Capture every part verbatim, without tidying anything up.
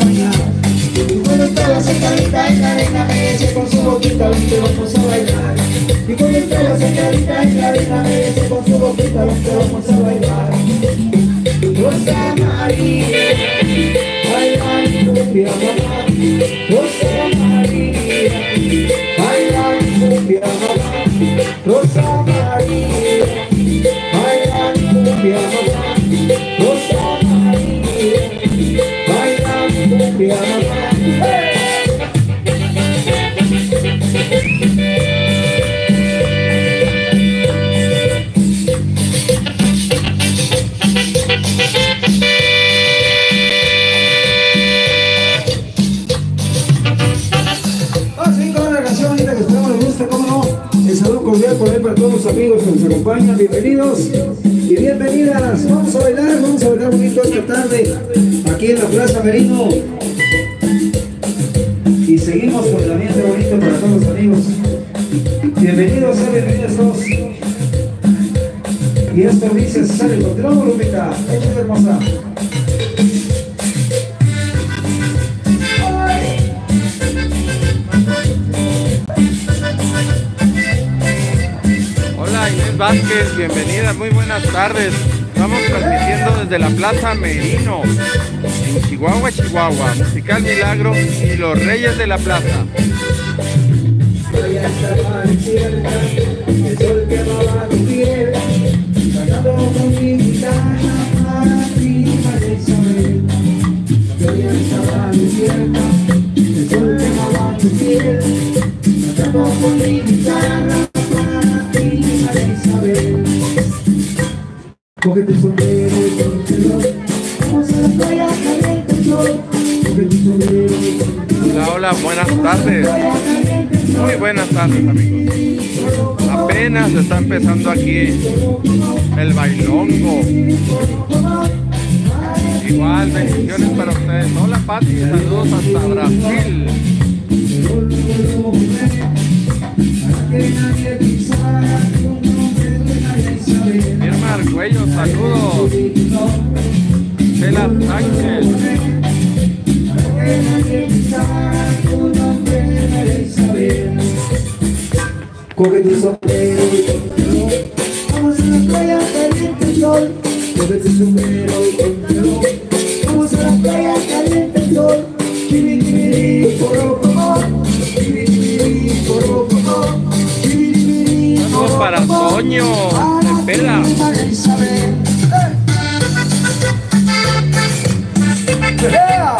bailar. Y cuando estaba sentadita en la arena me decía con su boquita, vente vamos a bailar. Y cuando estaba sentadita en la arena me decía con su boquita, vente vamos a bailar. Rosa María, baila cumbia mamá. Rosa María, baila cumbia mamá. Rosa María, baila cumbia mamá. Rosa María, baila cumbia mamá. ¡Hey! Cordial por ahí para todos los amigos que nos acompañan, bienvenidos y bienvenidas. Vamos a bailar, vamos a bailar bonito esta tarde aquí en la Plaza Merino y seguimos con el ambiente bonito para todos los amigos. Bienvenidos, bienvenidos todos. Y esto dice, sale, continuamos, Lupita, échale hermosa. Inés Vázquez, bienvenida, muy buenas tardes. Estamos transmitiendo desde la Plaza Merino, en Chihuahua, Chihuahua, Musical Milagro y los Reyes de la Plaza. Coge tu sombrero y póntelo, vamos a la playa caliente el sol. Coge tu sombrero y póntelo. Hola, hola, buenas tardes. Muy buenas tardes, amigos. Apenas está empezando aquí el bailongo. Igual, bendiciones para ustedes. Hola, Pati, saludos hasta Brasil. Irma Argüello, saludos. Chela Sánchez. Coge tu sombrero y póntelo, vamos a la playa caliente el sol. Coge tu sombrero y póntelo, vamos a la playa caliente el sol. Chibi, chibi, poro, poro, chibi, chibi, poro, poro, chibi, chibi, saludos para Toño, de Pela. ¡Yeah!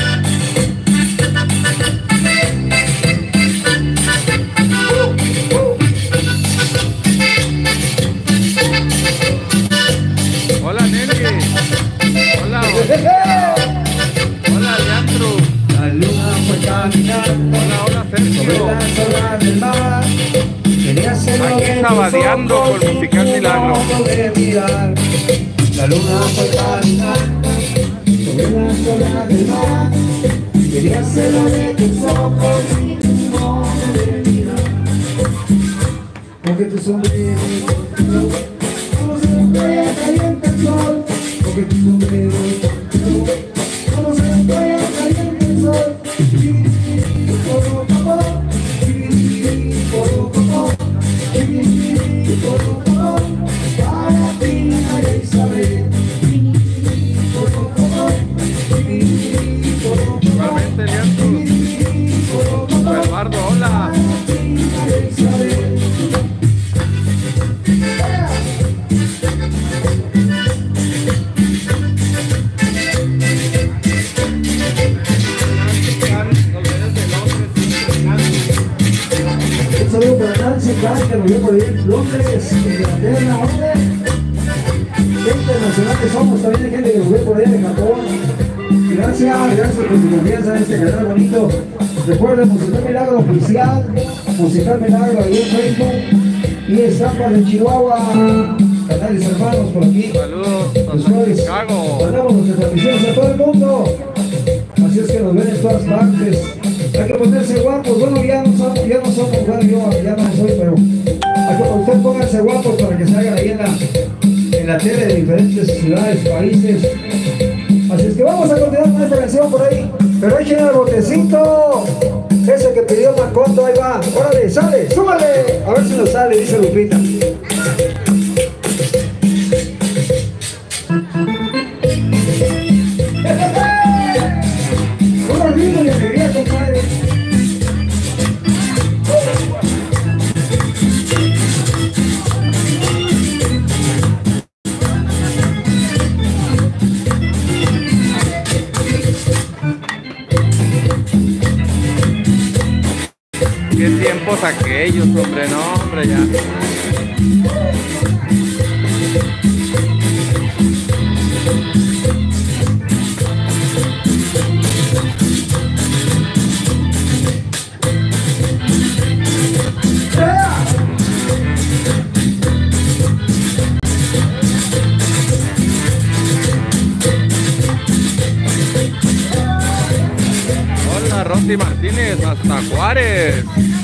Hola, Nelly. Hola. Hola, Leandro. La luna fue caminando. Hola, hola, Sergio. Sobre las olas del mar. Quería hacerlo Aquí de sabadeando tus ojos con Musical y Milagro. no poder mirar. La luna fue caminando sobre las olas del mar. Quería hacerlo de tus ojos y no poder mirar. Coge tu sombrero y póntelo, vamos a la playa caliente el sol. Coge tu sombrero y póntelo, vamos a la playa caliente el sol. Poro, poro, poro, poro, poro, poro, para ti, María Isabel. Poro, poro, poro, Igualmente, Leandro. Eduardo, hola. María Isabel. Un saludo para Nancy Khan, que nos vio por ahí en Londres, Inglaterra, ¿dónde? Qué internacional que somos, también hay gente que nos ve por ahí en Japón. Gracias, gracias por su confianza en este canal bonito. Recuerden, Musical Milagro Oficial, Musical Milagro ahí en Facebook. Y Estampas de Chihuahua, canales hermanos por aquí. Saludos Los hasta cuales Chicago. mandamos nuestras transmisiones a todo el mundo. Así es que nos ven en todas partes. Hay que ponerse guapos. Bueno, ya no somos, ya no somos, bueno, yo ya no soy, pero hay que, usted pónganse guapos para que se hagan ahí en la, en la tele de diferentes ciudades, países. Así es que vamos a continuar con esta canción por ahí. Pero echen el botecito. Ese que pidió Macondo, ahí va. Órale, sale, súbale. A ver si nos sale, dice Lupita. Un ritmo de alegría, compadre. Qué tiempos aquellos, hombre, no, hombre, ya. Hola, Rosy Martínez, hasta Juárez.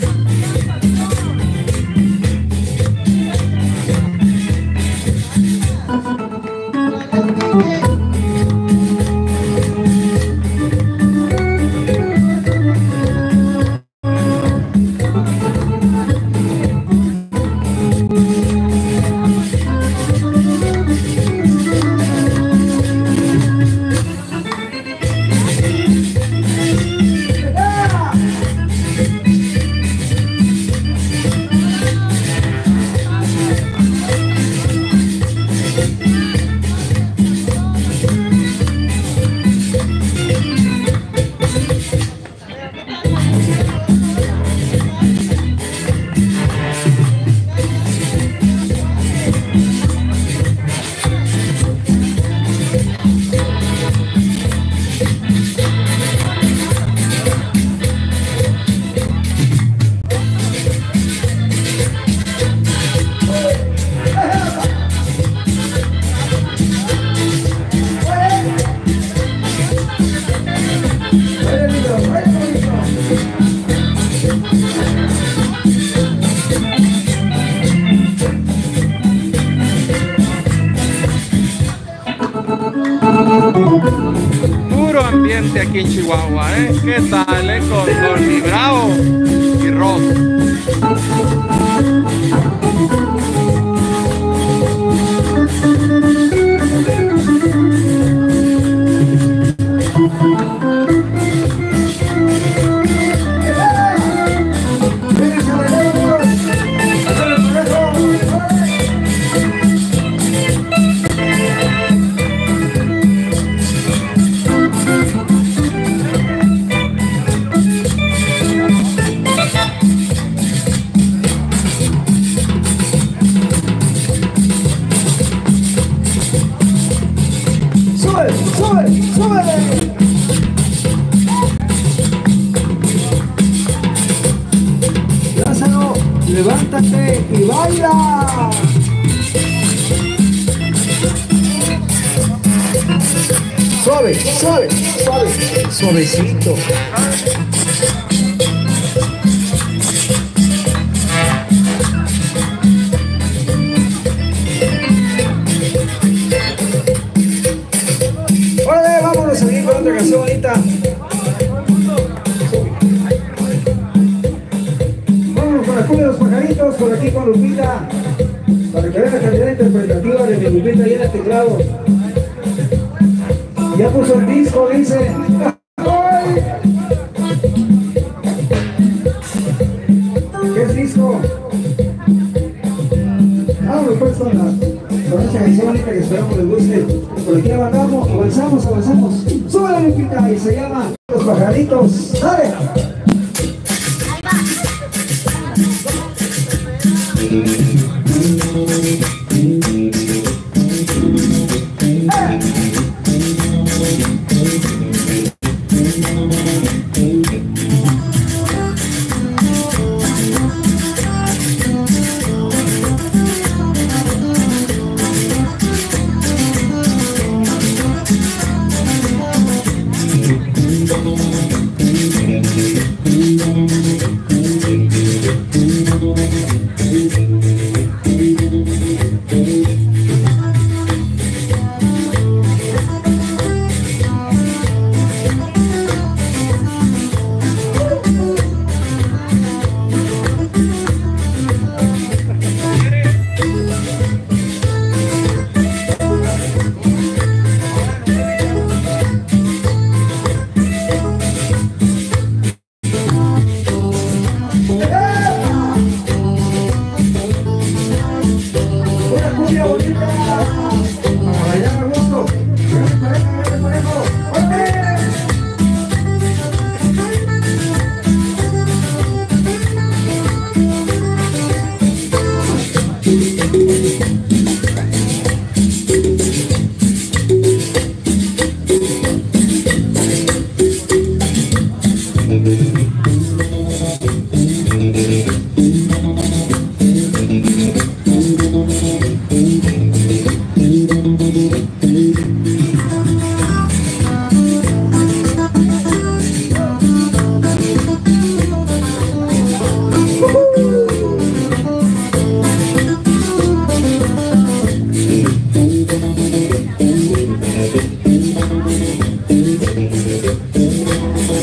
Puro ambiente aquí en Chihuahua, ¿eh? ¿Qué tal, eh? Con, con mi Bravo y Ross. Lázaro, levántate y baila. Suave, suave, suave, suavecito. Órale, vámonos a seguir con otra canción bonita. Vámonos con la cumbia de los pajaritos, por aquí con Lupita, para que vean la calidad interpretativa de mi Lupita ahí en el teclado. Ya puso el disco, dice. ¿Qué es disco? Vámonos pues con la con esta canción bonita que esperamos les guste. Por aquí avanzamos, avanzamos, avanzamos. Sube la Lupita y se llama Los Pajaritos. ¡Dale! Thank you.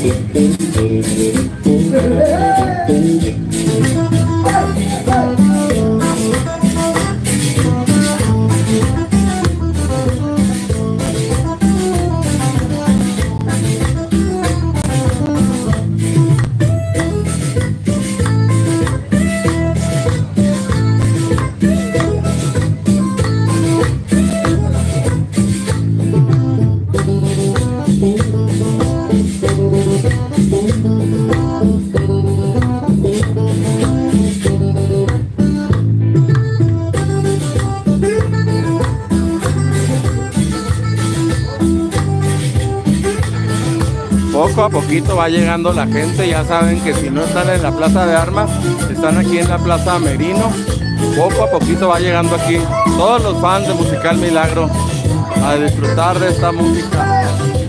Poco a poquito va llegando la gente, ya saben que si no están en la Plaza de Armas, están aquí en la Plaza Merino. Poco a poquito va llegando aquí todos los fans de Musical Milagro a disfrutar de esta música.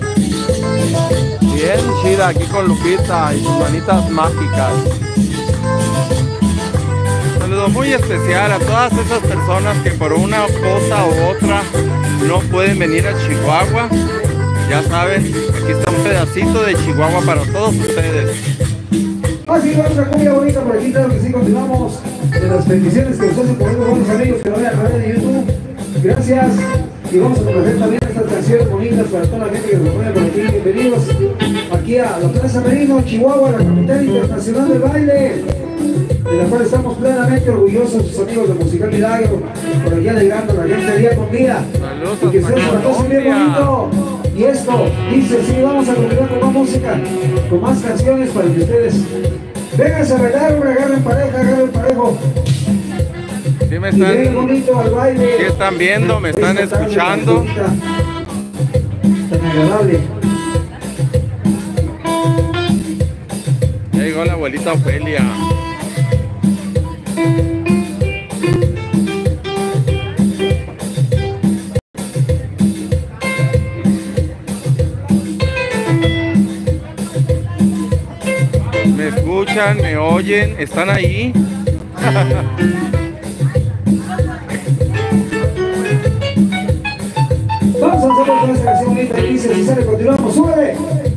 Bien chida aquí con Lupita y sus manitas mágicas. Un saludo muy especial a todas esas personas que por una cosa u otra no pueden venir a Chihuahua. Ya saben, aquí está un pedacito de Chihuahua para todos ustedes. Así va otra cumbia bonita por aquí, claro que sí, continuamos de las bendiciones que nos hacen por los buenos amigos que nos ven a través de YouTube. Gracias. Y vamos a complacer también estas canciones bonitas para toda la gente que nos pone por aquí. Bienvenidos aquí a la Plaza Merino, Chihuahua, la capital internacional del baile, de la cual estamos plenamente orgullosos, sus amigos de Musical Milagro, por allá alegrando la gente día con día. Saludos, y que se nos pase bien bonito. Y esto dice, sí, vamos a continuar con más música, con más canciones para que ustedes vénganse a bailar, agarren pareja, agarren parejo. Sí me están, y bonito al baile. sí están viendo, me están escuchando. Tan agradable. Ya llegó la abuelita Ofelia. Me escuchan, me oyen, están ahí. Vamos a hacer con esta canción bonita y dice, si sale, continuamos, ¡súbele!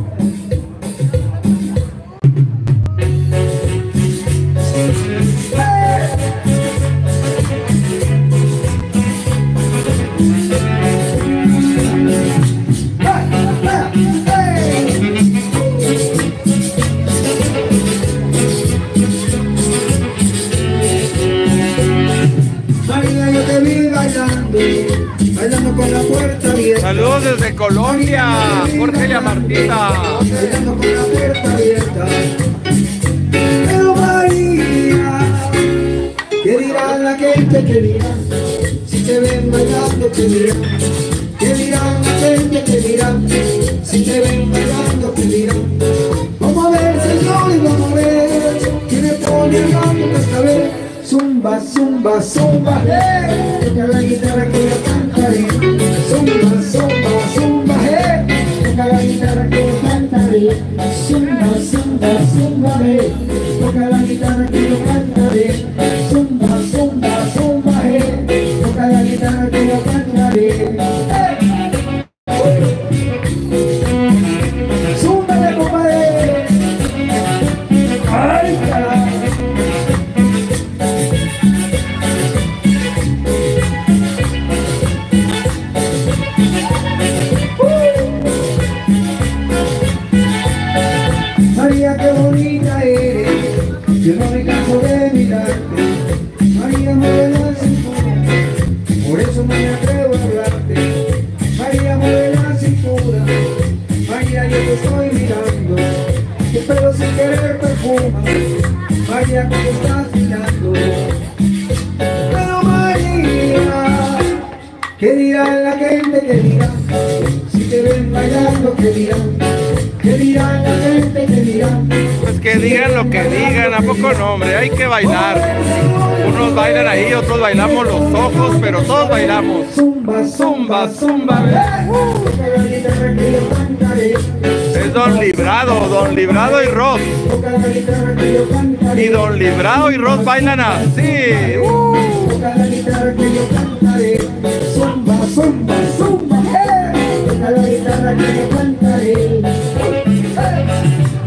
María, yo te vi bailando, bailando con la puerta abierta. Saludos desde Colombia, Jorge y a Martita. Bailando con la puerta abierta. Pero María, ¿qué dirá la gente? ¿Qué dirán? Si te ven bailando, ¿qué dirán? ¿Qué dirán la gente? ¿Qué dirán? Si te ven bailando, ¿qué dirán? Vamos a ver, señor, y vamos a ver quién le pone el baño esta vez. Zumba, zumba, zumba, eh. Toca la guitarra que yo cantaré. Zumba, zumba, zumba, eh. Toca la guitarra que yo cantaré. Zumba, zumba, zumba, eh. Toca la guitarra que yo cantaré. Zumba, zumba, zumba, eh. Toca la guitarra que yo cantaré. Eh. Zúmbale, compadre. Ay, caray. María, qué bonita eres, yo no me canso de mirarte. María, mueve la cintura, por eso no me atrevo a hablarte. María, mueve la cintura, María, yo te estoy mirando. Tu pelo sin querer perfuma, María, cuando estás mirando. Pero María, ¿qué dirán la gente? ¿Qué dirán? Si te ven bailando, ¿qué dirán? ¿Qué dirán la gente? ¿Qué dirán? Pues que digan lo que digan, ¿a poco no, hombre? Hay que bailar. Unos bailan ahí, otros bailamos los ojos, pero todos bailamos. Zumba, zumba, zumba, Es Don Librado, Don Librado y Ross. Y Don Librado y Ross bailan así. Uh. Zumba, zumba, zumba, toca la guitarra que yo cantaré.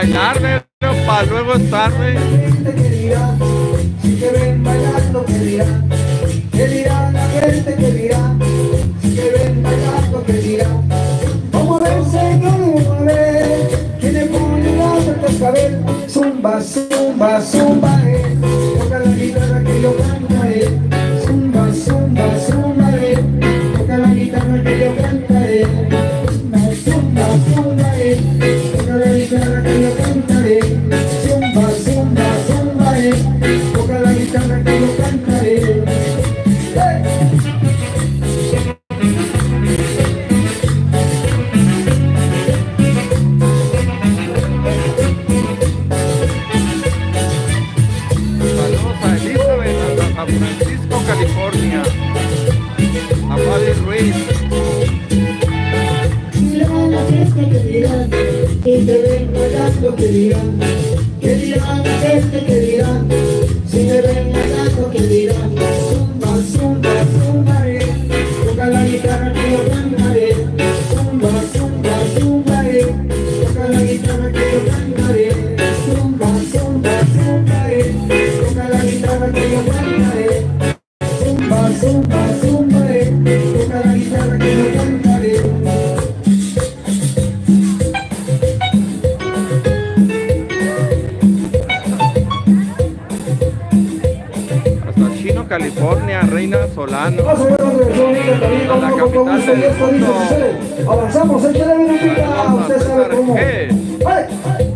bailar, pero para luego es tarde. ¿Qué dirán? Si te ven bailando, ¿qué dirán? ¿Qué dirán la gente? ¿Qué dirán? Si te ven bailando, ¿qué dirán? Vamos a ver, señor, a ver, ¿quién le pone la vuelta al cabello? Zumba, zumba, zumba, eh. Toca la guitarra que yo cantaré. Zumba, zumba, zumba, eh. Toca la guitarra que yo cantaré. Zumba, zumba, eh. Toca la guitarra que yo cantaré. Zumba, zumba, zumba, eh. Toca la guitarra que yo cantaré. California, a Paddy Ruiz. Dirán la gente que dirán, y te ven bailando que dirán, que dirán la gente que dirán, si te ven bailando que dirán, zumba, zumba, zumba, eh, toca la guitarra que yo cantaré, zumba, zumba, zumba, eh, toca la guitarra que yo cantaré, zumba, zumba, zumba, eh, toca la guitarra que yo cantaré. Zumba, zumba, zumba, eh, toca la guitarra que yo cantaré. Hasta Chino, California, Reina Solano. Vamos a ver otra versión bonita también, A la vamos con capital gusto, del y esto dice, mundo. sucede. Avanzamos, hay que darle una pica, usted sabe cómo. ¿Qué? ¡Ay!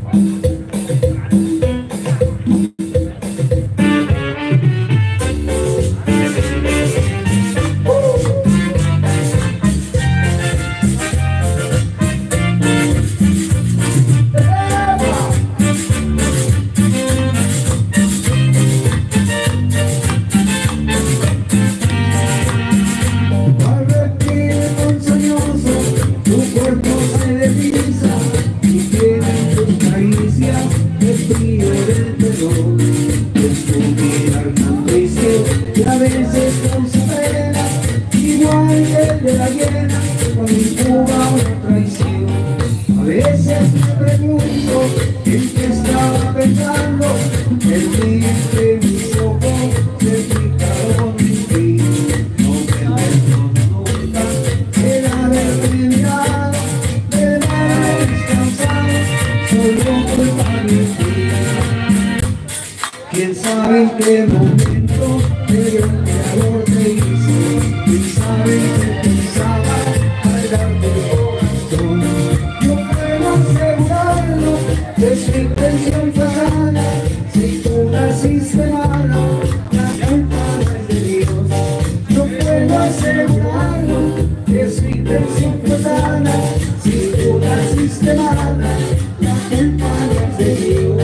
Y a veces con su pena, igual que el de la hiena, con incuba una traición. A veces me pregunto en qué estaba pensando, el día que mis ojos se fijaron en ti. No me perdono nunca el haberme mirado, de nada descansado, solo culpa de ti. ¿Quién sabe en qué momento el gran creador te hizo? ¿Quién sabe qué pensaba al darte el corazón? Yo puedo asegurarlo, que su intención fue sana. Si tú naciste mala, la culpa no es de Dios. Yo puedo asegurarlo, que su intención fue sana. Si tú naciste mala, la culpa no es de Dios.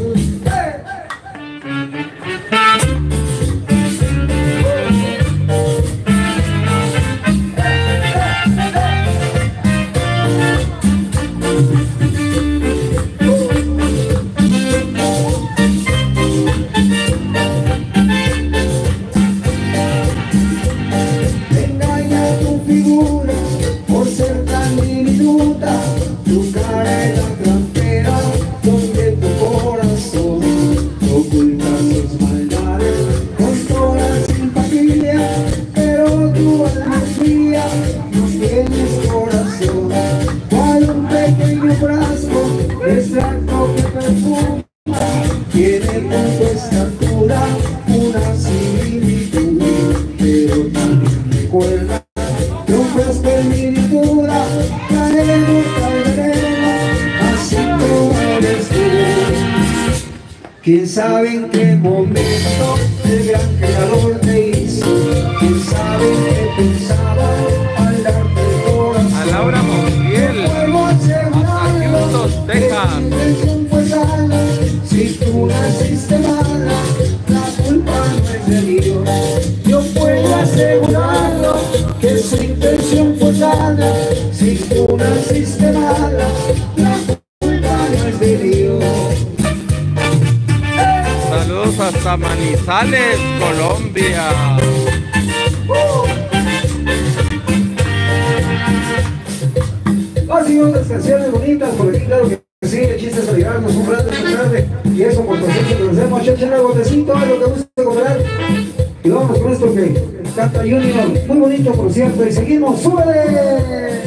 ¿Quién sabe en qué momento el gran creador te hizo? ¿Quién sabe qué pensaba al darte el corazón? A Laura Montiel, hasta Houston, Texas. Si tú naciste mala, la culpa no es de Dios. Yo puedo asegurarlo, que su intención fue sana. Si tú naciste mala, la culpa no es de Dios. Saludos hasta Manizales, Colombia. Uh. Así otras canciones bonitas, por aquí claro que Sí, el chiste es ayudarnos un rato esta tarde. Y eso por paciencia que nos demos. Échenle el botecito, a lo que guste comprar. Y vamos con esto que canta Junior. Muy bonito, por cierto. Y seguimos. ¡Súbele!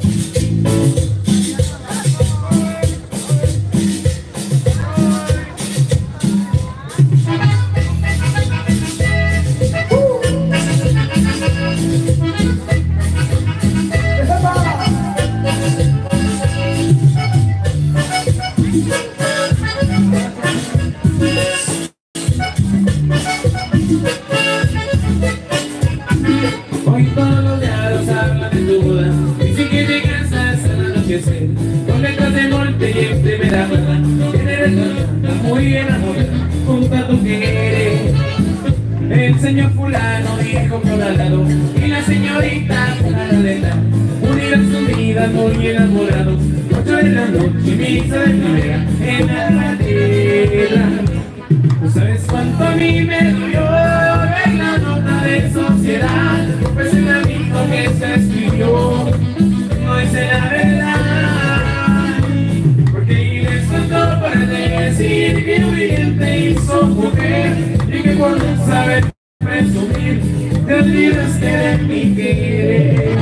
Hoy todos los diarios hablan de tu boda. Dicen que te casas al anochecer con letras de muerte y en primera verdad. Que eres muy enamorada junto a tu querer. El señor fulano dijo que al lado y la señorita fulana de tal unirán su vida muy enamorados. Ocho de la noche, misa de primera en la tierra. No sabes cuánto a mí me dolió ver la nota de sociedad, pues el amigo que se escribió no dice la verdad, porque les faltó para decir que un cliente hizo mujer y que cuando sabes presumir te olvidaste de mi querer.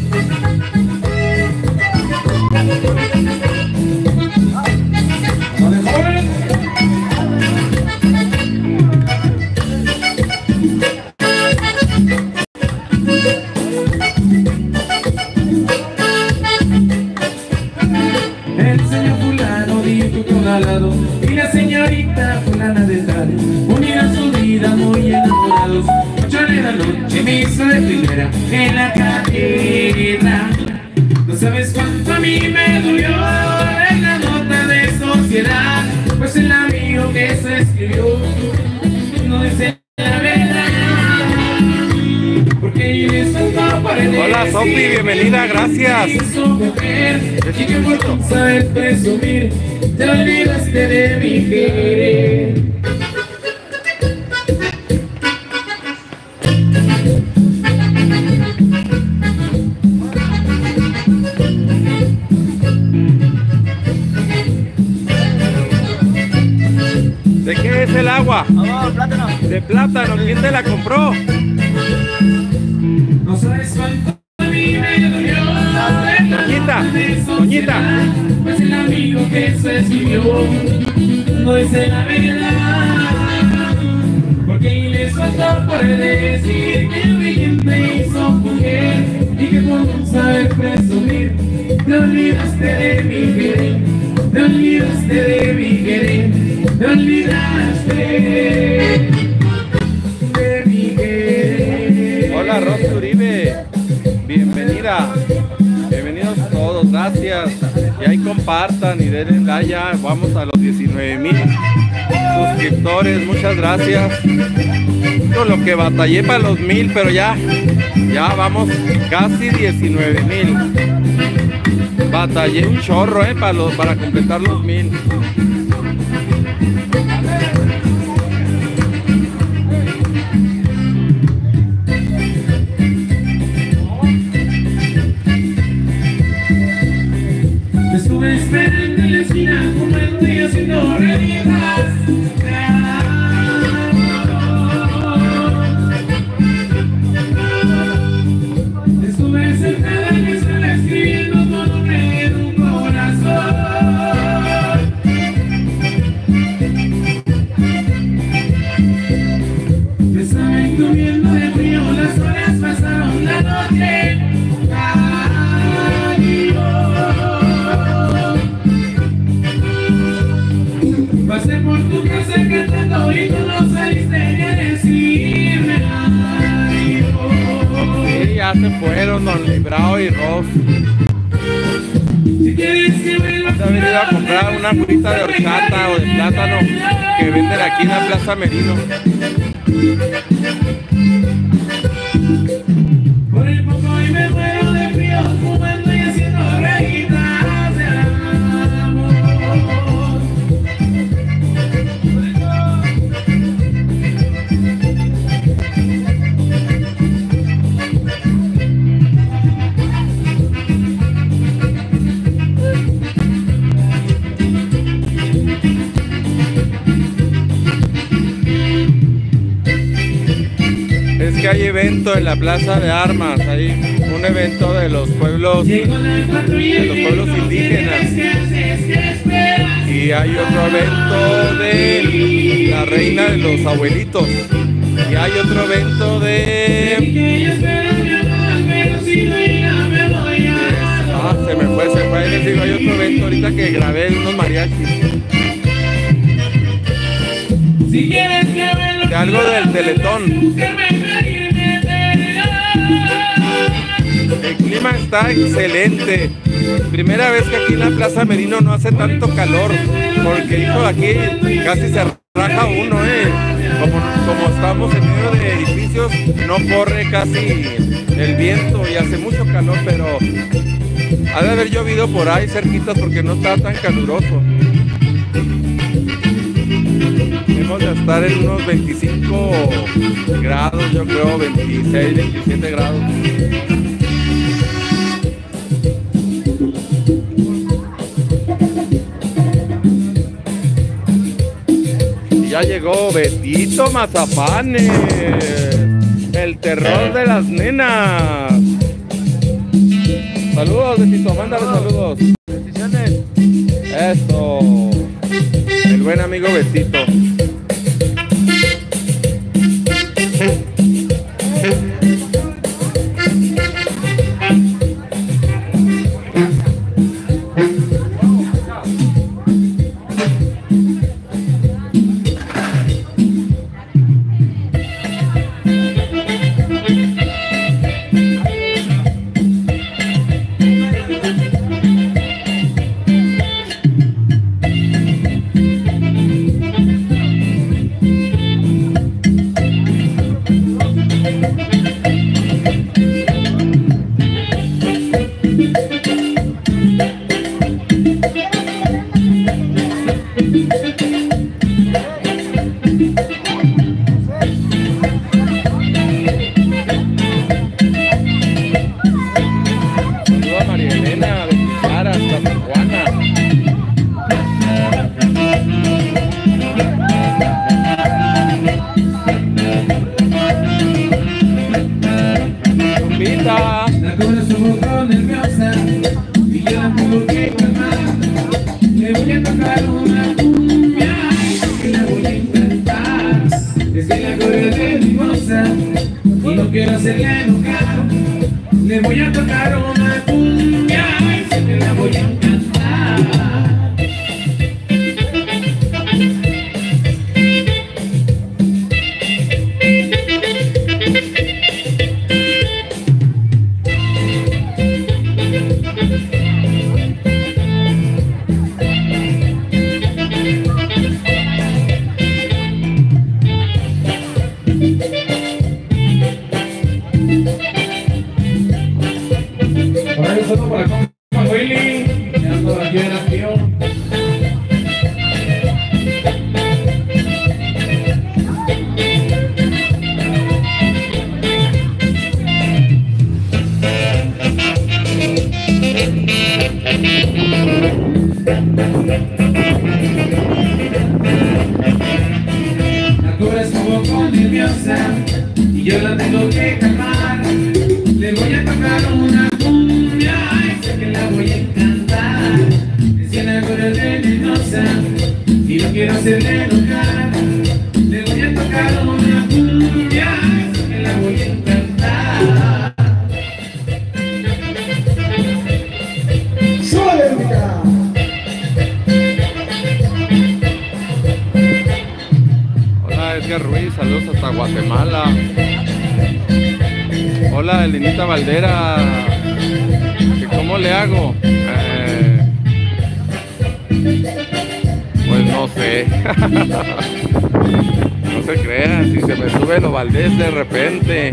Y la señorita fulana de tal unirán su vida muy enamorados. Ocho de la noche, misa de primera en la catedral. No sabes cuánto a mí me dolió en la nota de sociedad, pues el amigo que se escribió no dice la verdad, porque eres un pared. Hola Sofi, bienvenida, gracias. Y que por no saber presumir te olvidaste de mi querer. ¿De qué es el agua? Oh, plátano. De plátano, ¿quién te la compró? No sabes cuánto a mí me dolió. Doñita, Doñita. Pues el amigo que se escribió no dice la verdad, porque les faltó por decir que el brillante hizo mujer y que por no saber presumir te olvidaste de mi querer, te olvidaste de mi querer, te olvidaste de mi querer. Hola Rosy Uribe, bienvenida. Bienvenidos todos, gracias. Y ahí compartan y denle like ya. Vamos a los diecinueve mil suscriptores, muchas gracias. Con lo que batallé para los mil, pero ya, ya vamos casi diecinueve mil. Batallé un chorro, eh, para, los, para completar los mil. Estuve esperando en la esquina como estoy haciendo realidad. Estuve sentada en mi sala escribiendo tu nombre en un corazón. Me estaba entumiendo de frío, las horas pasaron la noche. Pasé por tu casa cantando y tú no saliste ni a decirme adiós. Sí, ya se fueron Don Librao y Ros. Si quieres que vuelva Se ha venido a comprar una frita de horchata o de plátano que venden aquí en la Plaza Merino. por el poco y me muero de frío, fumando y haciendo rayitas de amor. evento en la Plaza de Armas, ahí un evento de los pueblos, de los pueblos indígenas. Y hay otro evento de la reina de los abuelitos. Y hay otro evento de... Ah, se me fue, se fue. Les digo, hay otro evento ahorita que grabé de unos mariachis. De algo del Teletón. El clima está excelente. Primera vez que aquí en la Plaza Merino no hace tanto calor. Porque, hijo, aquí casi se raja uno, eh. Como, como estamos en medio de edificios, no corre casi el viento y hace mucho calor, pero ha de haber llovido por ahí cerquitas porque no está tan caluroso. Debemos de estar en unos veinticinco grados, yo creo, veintiséis, veintisiete grados. Ya llegó Betito Mazapanes, el terror de las nenas. Saludos, Betito, mándale saludos. Bendiciones. Eso. El buen amigo Betito. De repente.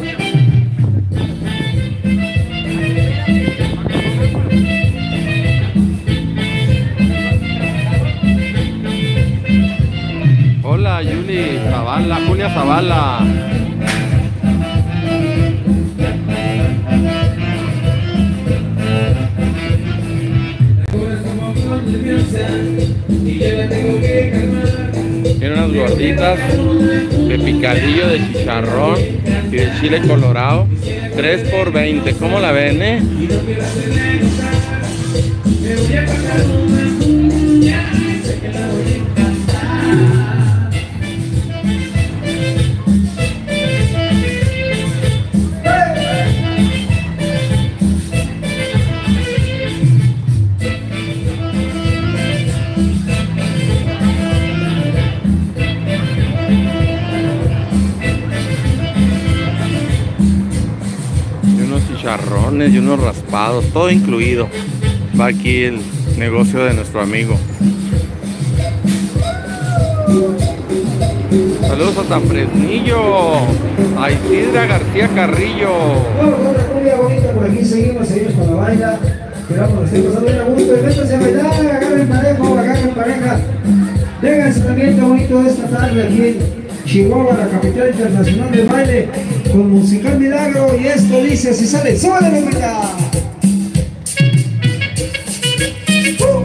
Hola, Yuli Zavala, Julia Zavala. gorditas de picadillo, de chicharrón y de chile colorado. tres por veinte. ¿Cómo la ven, eh? Chicharrones y unos raspados, todo incluido. Va aquí el negocio de nuestro amigo. Saludos a San Fresnillo, a Isidra García Carrillo. Vamos con una cumbia bonita, por aquí seguimos, seguimos con la baila. Esperamos que estén pasando bien a gusto. Métanse a bailar, agarren pareja, agarren pareja. Vénganse también, qué bonito esta tarde aquí en Chihuahua, la capital internacional del baile, con Musical Milagro, y esto dice así sale, ¡súbale, venga! ¡Uh!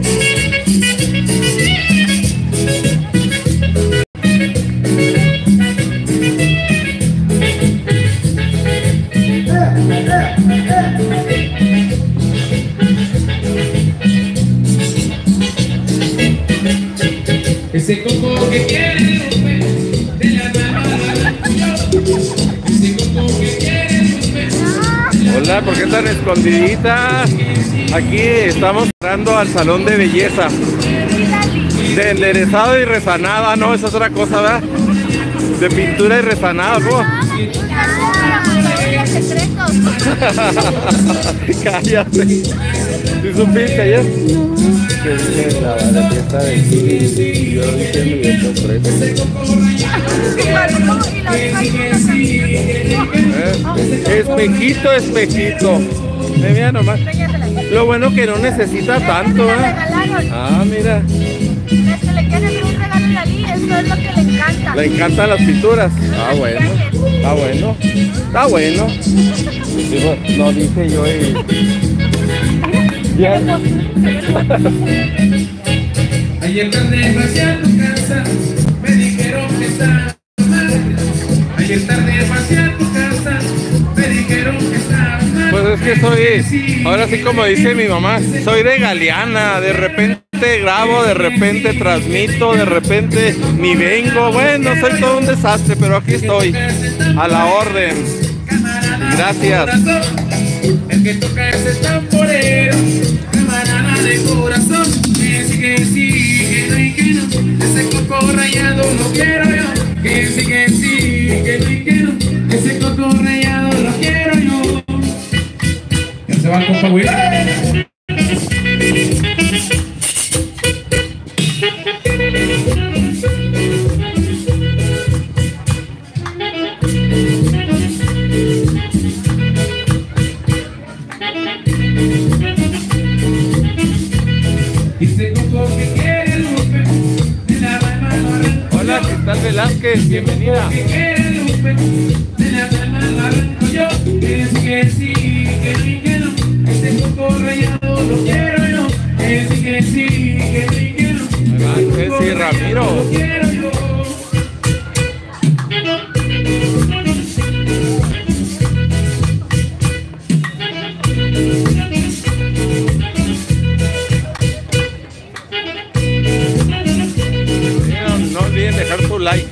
Ese coco que quiere romper de la mano. Ese coco que quiere romper. Hola, ¿por qué están escondiditas? Aquí estamos entrando al salón de belleza. De enderezado y resanada, no, es otra cosa, ¿verdad? De pintura y resanada, ¿no? Cállate. ¿Sí supiste ayer? Que dije la, la fiesta de Kiki, yo dije mi sorpresa. ¿Eh? Espejito, espejito. Eh, mira nomás. Lo bueno que no necesita tanto, ¿eh? Ah, mira. Es que le quieren hacer un regalo de Dalí, eso es lo que le encanta. Le encantan las pinturas. Ah, bueno. Está bueno. Está bueno. Digo, no dije yo. Eh. Ya. Ayer tarde pasé a tu casa, me dijeron que estaba mal. Ayer tarde pasé a tu casa, me dijeron que estaba mal. Pues es que soy, ahora sí como dice mi mamá, soy de Galeana, de repente grabo, de repente transmito, de repente ni vengo. Bueno, soy todo un desastre, pero aquí estoy, a la orden. Gracias. El que toca ese tamborero, camarada de corazón, que sí, que sí, que no y que no, ese coco rayado lo quiero yo, que sí, que sí, que no y que no, ese coco rayado lo quiero yo. Ya se va el compa, güey. Hola, Cristal Velázquez, bienvenida. Ceci Ramiro. No olviden dejar su like.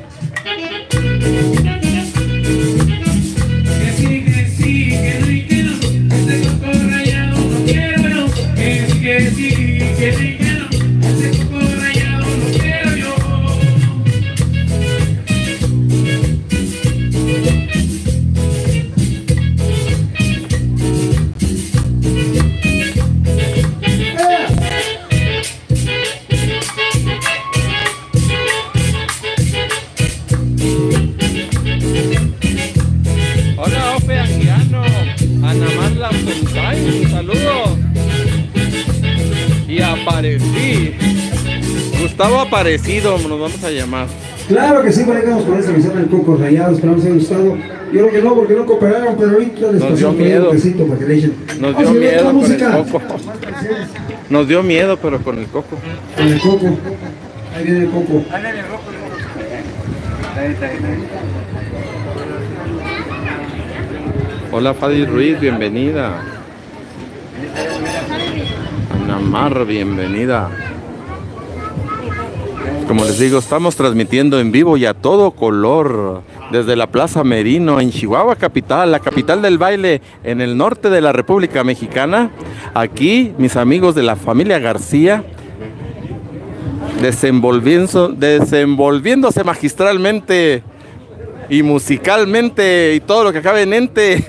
Hola, Ofe Anguiano, Ana Marla Funtay, un saludo. Y aparecí. Gustavo Aparecido, nos vamos a llamar. Claro que sí, manejamos con esta visión del Coco Rayado, esperamos que haya gustado. Yo creo que no, porque no cooperaron, pero ahorita les Nos dio pasó miedo. un besito para que le echen. Nos dio Vamos a ver miedo la con el música. coco. Nos dio miedo, pero con el coco. Con el Coco. Ahí viene el Coco. Hola Fadi Ruiz, bienvenida. Ana Mar, bienvenida. Como les digo, estamos transmitiendo en vivo y a todo color desde la Plaza Merino en Chihuahua capital, la capital del baile en el norte de la República Mexicana. Aquí mis amigos de la familia García desenvolviendo, desenvolviéndose magistralmente y musicalmente y todo lo que acabe en ente.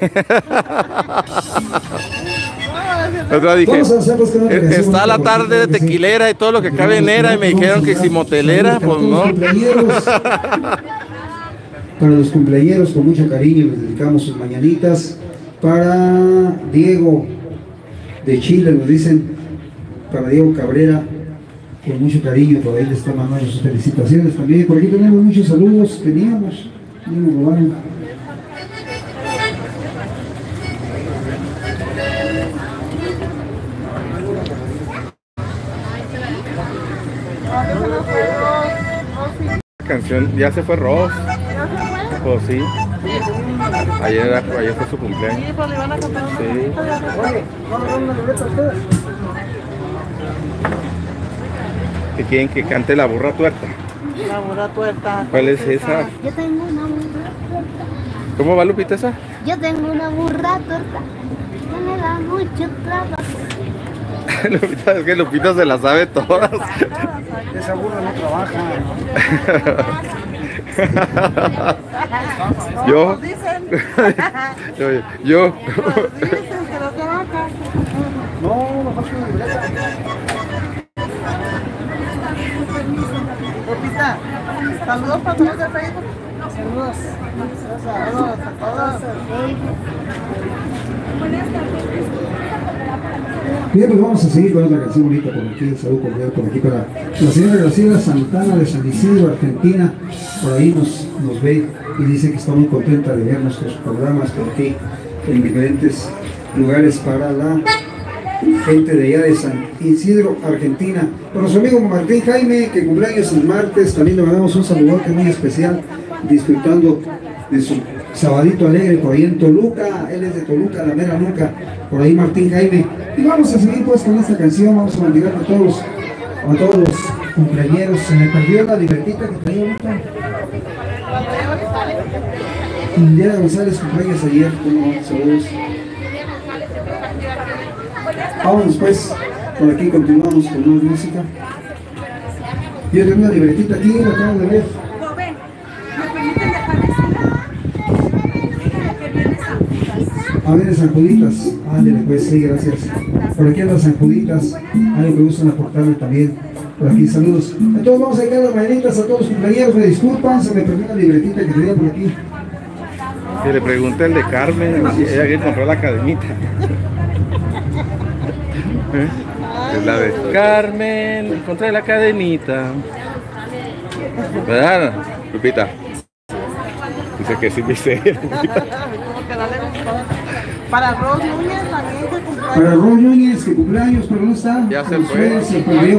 Otra dije, está la tarde de tequilera y todo lo que cabe en era, y me dijeron que si motelera, pues no. Para los cumpleañeros, con mucho cariño les dedicamos sus mañanitas. Para Diego de Chile, nos dicen, para Diego Cabrera, con mucho cariño, por ahí les está mandando sus felicitaciones también. Por aquí tenemos muchos saludos, teníamos, y nos robaron. Canción, ya se fue Ross. Pues sí. Ayer, ayer fue su cumpleaños. Sí. ¿Qué quieren que cante la burra tuerta? La burra tuerta. ¿Cuál es esa? Yo tengo una burra tuerta. ¿Cómo va, Lupita, esa? Yo tengo una burra tuerta. Que me da mucho trabajo. Lupita, es que Lupita se la sabe todas. Esa burra no trabaja. Yo, yo, yo. Dicen que no trabaja. No, no pasa una libreta. Lupita, saludos para todos de Facebook. Saludos. Saludos a todos. Bien, pues vamos a seguir con otra canción bonita por aquí. Salud cordial por aquí para la señora Graciela Santana de San Isidro, Argentina. Por ahí nos, nos ve y dice que está muy contenta de ver nuestros programas por aquí en diferentes lugares para la gente de allá de San Isidro, Argentina. Por nuestro amigo Martín Jaime, que cumpleaños el martes, también le mandamos un saludote muy especial, disfrutando de su sabadito alegre por ahí en Toluca. Él es de Toluca, la mera nuca, por ahí Martín Jaime. Y vamos a seguir pues con esta canción, vamos a bendigar a todos, a todos los cumpleañeros. Se me perdió la libretita que traía ahorita. Indiana González, cumpleaños ayer, bueno, saludos. Vámonos pues, por aquí continuamos con más música. Yo tengo una libretita aquí, la acabo de ver. Joven, ¿me permiten dejar A ver, San Juditas. Ándale, pues sí, gracias. Por aquí andan San Juditas. Algo que gustan aportarle también. Por aquí, saludos. Entonces vamos a dejar las mañanitas a todos los cumpleaños. Me disculpan, se me perdió la libretita que tenía por aquí. Que le pregunté el de Carmen, si ella que compró la cadenita. ¿Eh? Es la de Carmen, encontré la cadenita. ¿Verdad, Lupita? Dice que sí, dice. Para Ros Núñez también que cumpleaños. Para Ros Núñez, que cumpleaños, pero no está. Ya se fue. Se perdió.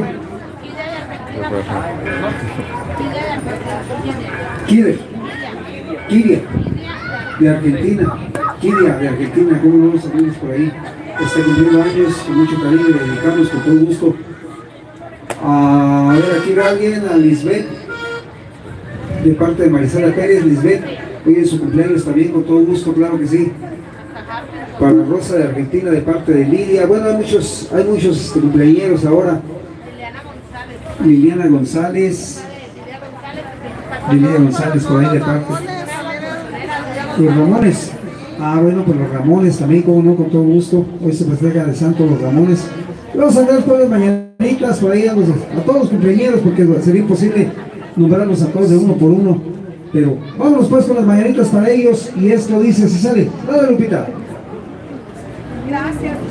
Kiria. Kiria. De Argentina. Kiria, de Argentina. ¿Cómo no los amigos por ahí? Está cumpliendo años, con mucho cariño, le dedicamos con todo gusto. A ver, aquí va alguien, a Lisbeth, de parte de Marisela Pérez. Lisbeth, hoy en su cumpleaños también, con todo gusto, claro que sí. Para Rosa de Argentina, de parte de Lidia. Bueno, hay muchos, hay muchos este, cumpleañeros ahora. Liliana González. Liliana González, por ahí de parte. Los Ramones. Ah, bueno, pues los Ramones también, como no, con todo gusto. Hoy se festeja de santo los Ramones. Vamos a dar todas las mañanitas por ahí a, los, a todos los cumpleañeros, porque sería imposible nombrarlos a todos de uno por uno. Pero vámonos pues con las mañanitas para ellos. Y esto dice, así sale. Dale, Lupita. Gracias.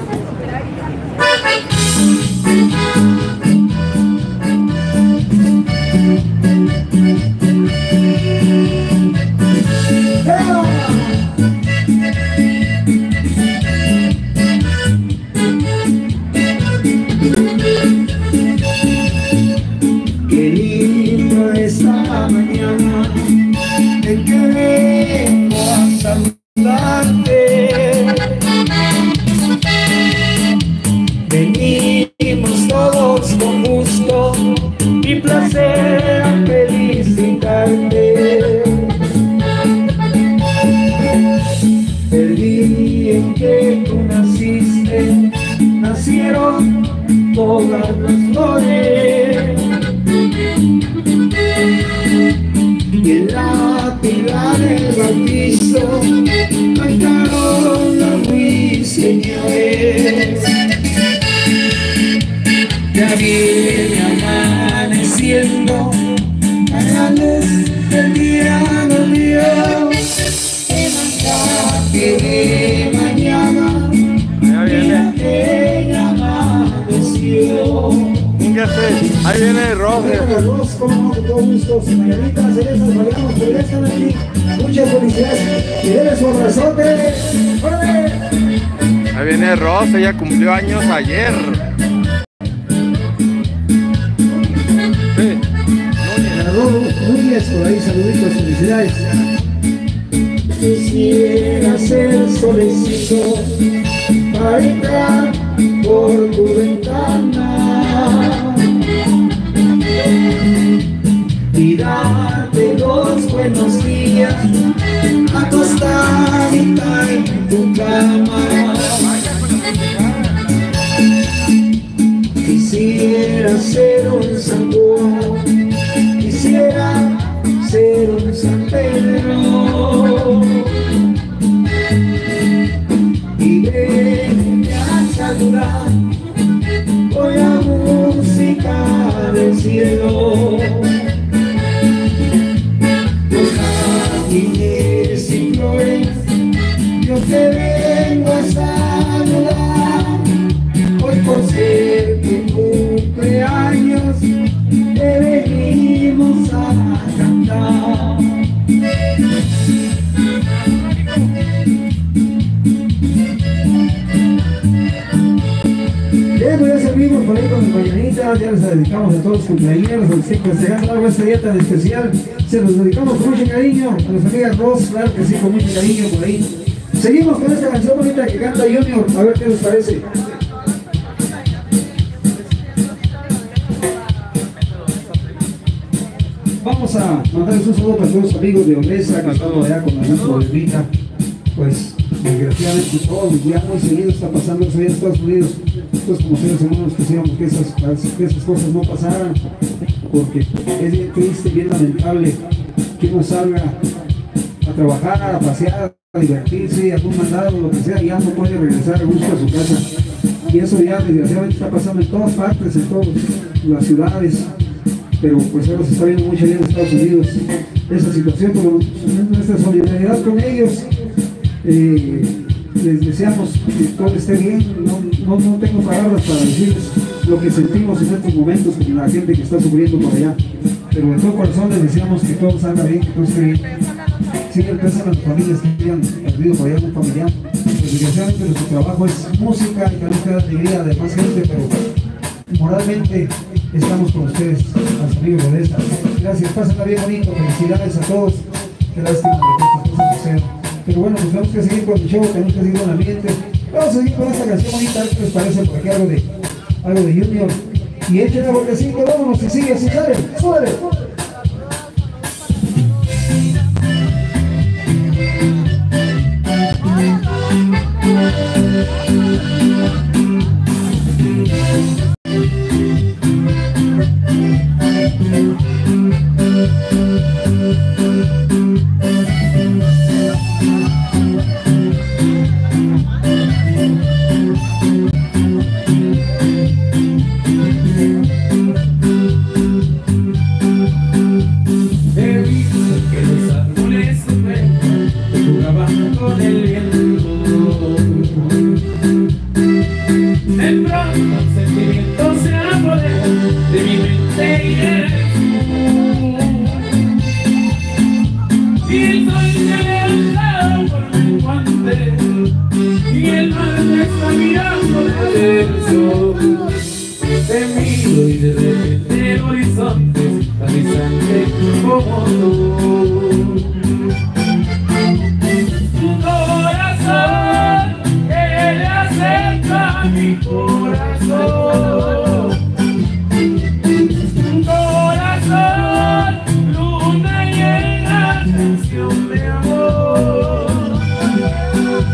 Qué linda esta mañana, llevan las flores y en la pila del bautizo cantaron las ruiseñores. Ya viene amaneciendo, a la luz del día nos dio que de mañana que amaneció. Ahí viene el Roger. Arroz, como con todo gusto, mañanitas, cerezas, bailamos, pero ya están aquí. Muchas felicidades y denle su abrazote. ¡Órale! Ahí viene Rosa, ella cumplió años ayer. Sí. Núñez, por ahí, saluditos, felicidades. Quisiera ser solecito para entrar por tu ventana y darte los buenos días acostadita en tu cama. Quisiera ser un San Juan, quisiera ser un San Pedro y venirme a saludar con la música del cielo. Los jardines y flores, yo te vengo a saludar hoy por ser tu cumpleaños. Te venimos a cantar. Bueno, ya servimos por ahí con las mañanitas, ya les dedicamos a todos los cumpleaños, a los que festejan algo esta día tan especial. Se los dedicamos con mucho cariño a las amigas Ross, claro que sí, con mucho cariño por ahí. Seguimos con esta canción bonita que canta Junior, a ver qué les parece. Vamos a mandarles un saludo para todos los amigos de Odessa que están allá con la nuestra bebita. Pues desgraciadamente todos los días muy seguido está pasando eso allá en Estados Unidos. Nosotros como seres humanos quisiéramos que esas, que esas cosas no pasaran, porque es bien triste, bien lamentable que uno salga a trabajar, a pasear, a divertirse, a algún mandado, lo que sea, y ya no puede regresar a gusto a su casa. Y eso ya desgraciadamente está pasando en todas partes, en todas las ciudades. Pero pues ahora se está viendo mucho allá en Estados Unidos esa situación, pero nuestra solidaridad con ellos. Eh, les deseamos que todo esté bien. No, no, no tengo palabras para decirles lo que sentimos en estos momentos con la gente que está sufriendo por allá, pero de todo corazón les deseamos que todo salga bien, que todo esté bien. Siempre pensando en las familias que hayan perdido por allá un familiar. Pues desgraciadamente nuestro trabajo es música y que nos da alegría de más gente, pero moralmente estamos con ustedes, los amigos de esta. Gracias, pásenla bien bonito, felicidades a todos. Qué lástima que estas cosas sucedan. Pero bueno, pues tenemos que seguir con el show, tenemos que seguir con el ambiente. Vamos a seguir con esta canción bonita, a ver qué les parece, por aquí algo de, algo de Junior. Y echen la vueltecita, vámonos y sigue así, sale, súbele.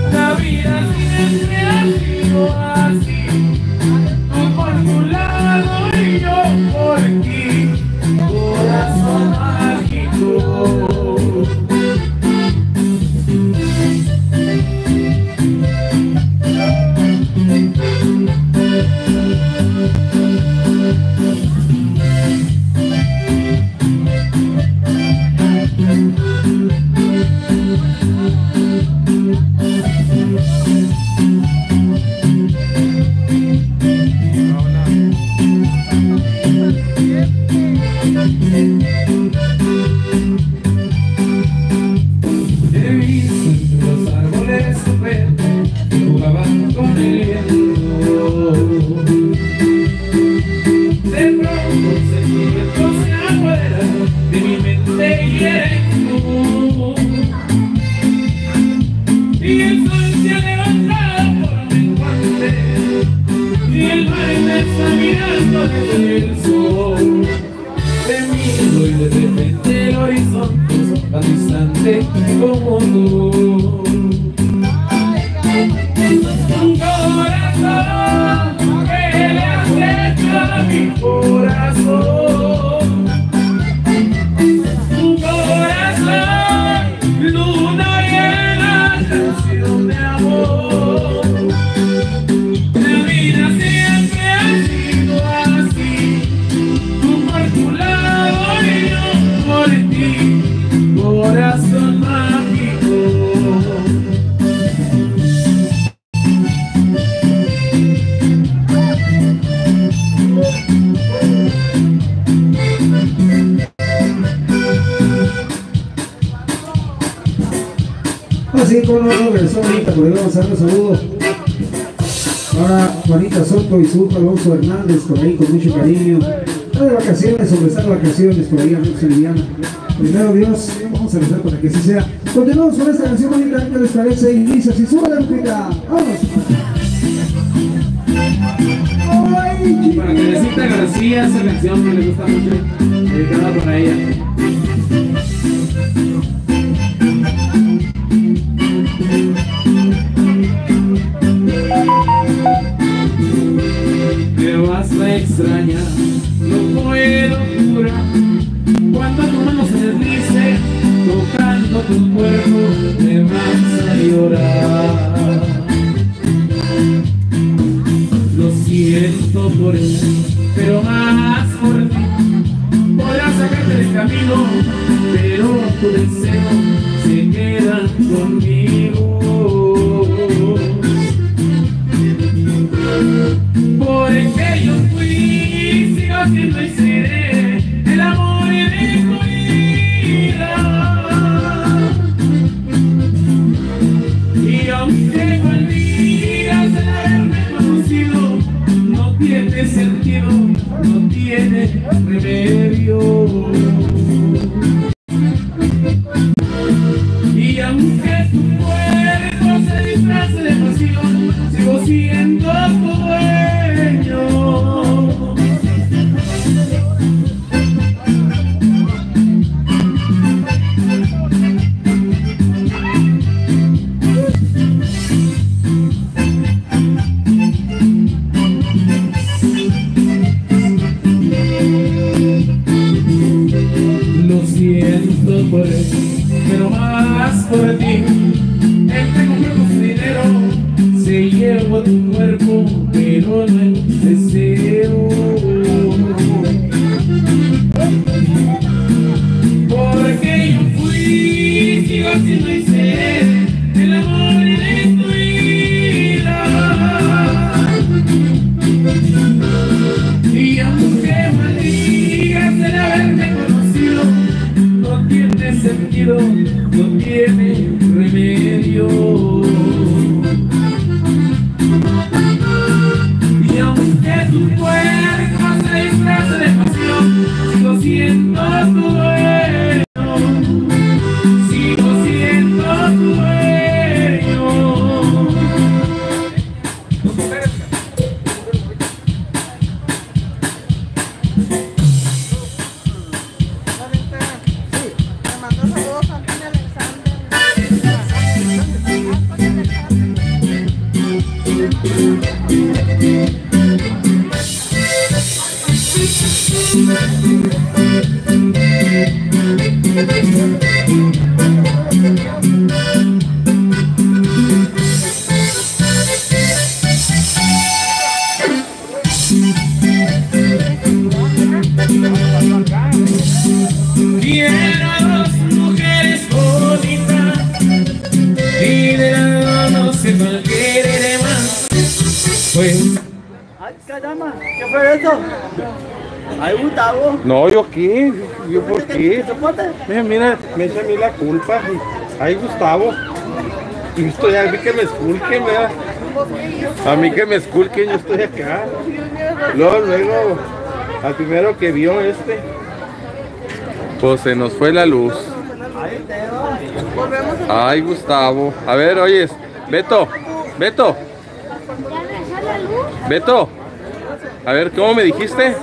La vida siempre ha sido así, tú por tu lado De pronto un sentimiento se apodera de mi mente y eres tú. Y el sol se ha levantado por menguante y el mar me está mirando desde el sol. Te miro y de repente el horizonte tan distante como tú. Un corazón que le has hecho a mi corazón. Un corazón, luna llena, canción de amor. La vida siempre ha sido así, tú por tu lado y yo por ti, corazón mágico. Así con una versión bonita, por ahí vamos a darle saludos. Ahora Juanita Soto y su hijo Alonso Hernández, por ahí con mucho cariño. Está de vacaciones, sobre estar de vacaciones, por ahí Alonso Liliana. Primero Dios, vamos a rezar para que así sea. Continuamos con esta canción bonita, ¿qué les parece? Y dice así, sube la Lupita, vamos. Ay, Para Teresita García, esa canción que le gusta mucho, dedicada para ella. Me vas a extrañar, no puedo jurar. Cuando tu mano se deslice, tocando tu cuerpo, me vas a llorar. Lo siento por él, pero más por ti. Podrás sacarte del camino, pero tu deseo se queda conmigo. Porque yo fui, sigo siendo y seré el amor de tu vida. Y aunque me olvidas de haberme conocido, no tiene sentido, no tiene remedio. Y aunque tu cuerpo se disfrace de pasión, sigo siendo tu dueño. Lo siento por él, pero más por ti. Él te compró con su dinero, se llevó tu cuerpo, pero no el deseo. Porque yo fui, sigo siendo y seré el amor de tu vida. Y aunque maldigas el haberme conocido, no tiene sentido, no tiene remedio. Y aunque tu cuerpo se disfrace de pasión, sigo siendo tu dueño. Sigo siendo tu dueño. Me mandó saludos a Antonio Alexander. Quiero dos mujeres bonitas y de lado no sé cuál quiere más. Pues Ay, caramba, ¿qué fue eso? Ay, Gustavo. No, ¿yo qué? ¿Yo por qué? ¿Soporte? Mira, mira, me echa a mí la culpa. Ay, Gustavo. Yo estoy a mí que me esculquen, ¿verdad? A mí que me esculquen, yo estoy acá. Luego, luego, Al primero que vio este, pues se nos fue la luz. Ay, Gustavo. A ver, oyes, Beto, Beto, ¿Ya regresó la luz? Beto. A ver, ¿cómo me dijiste?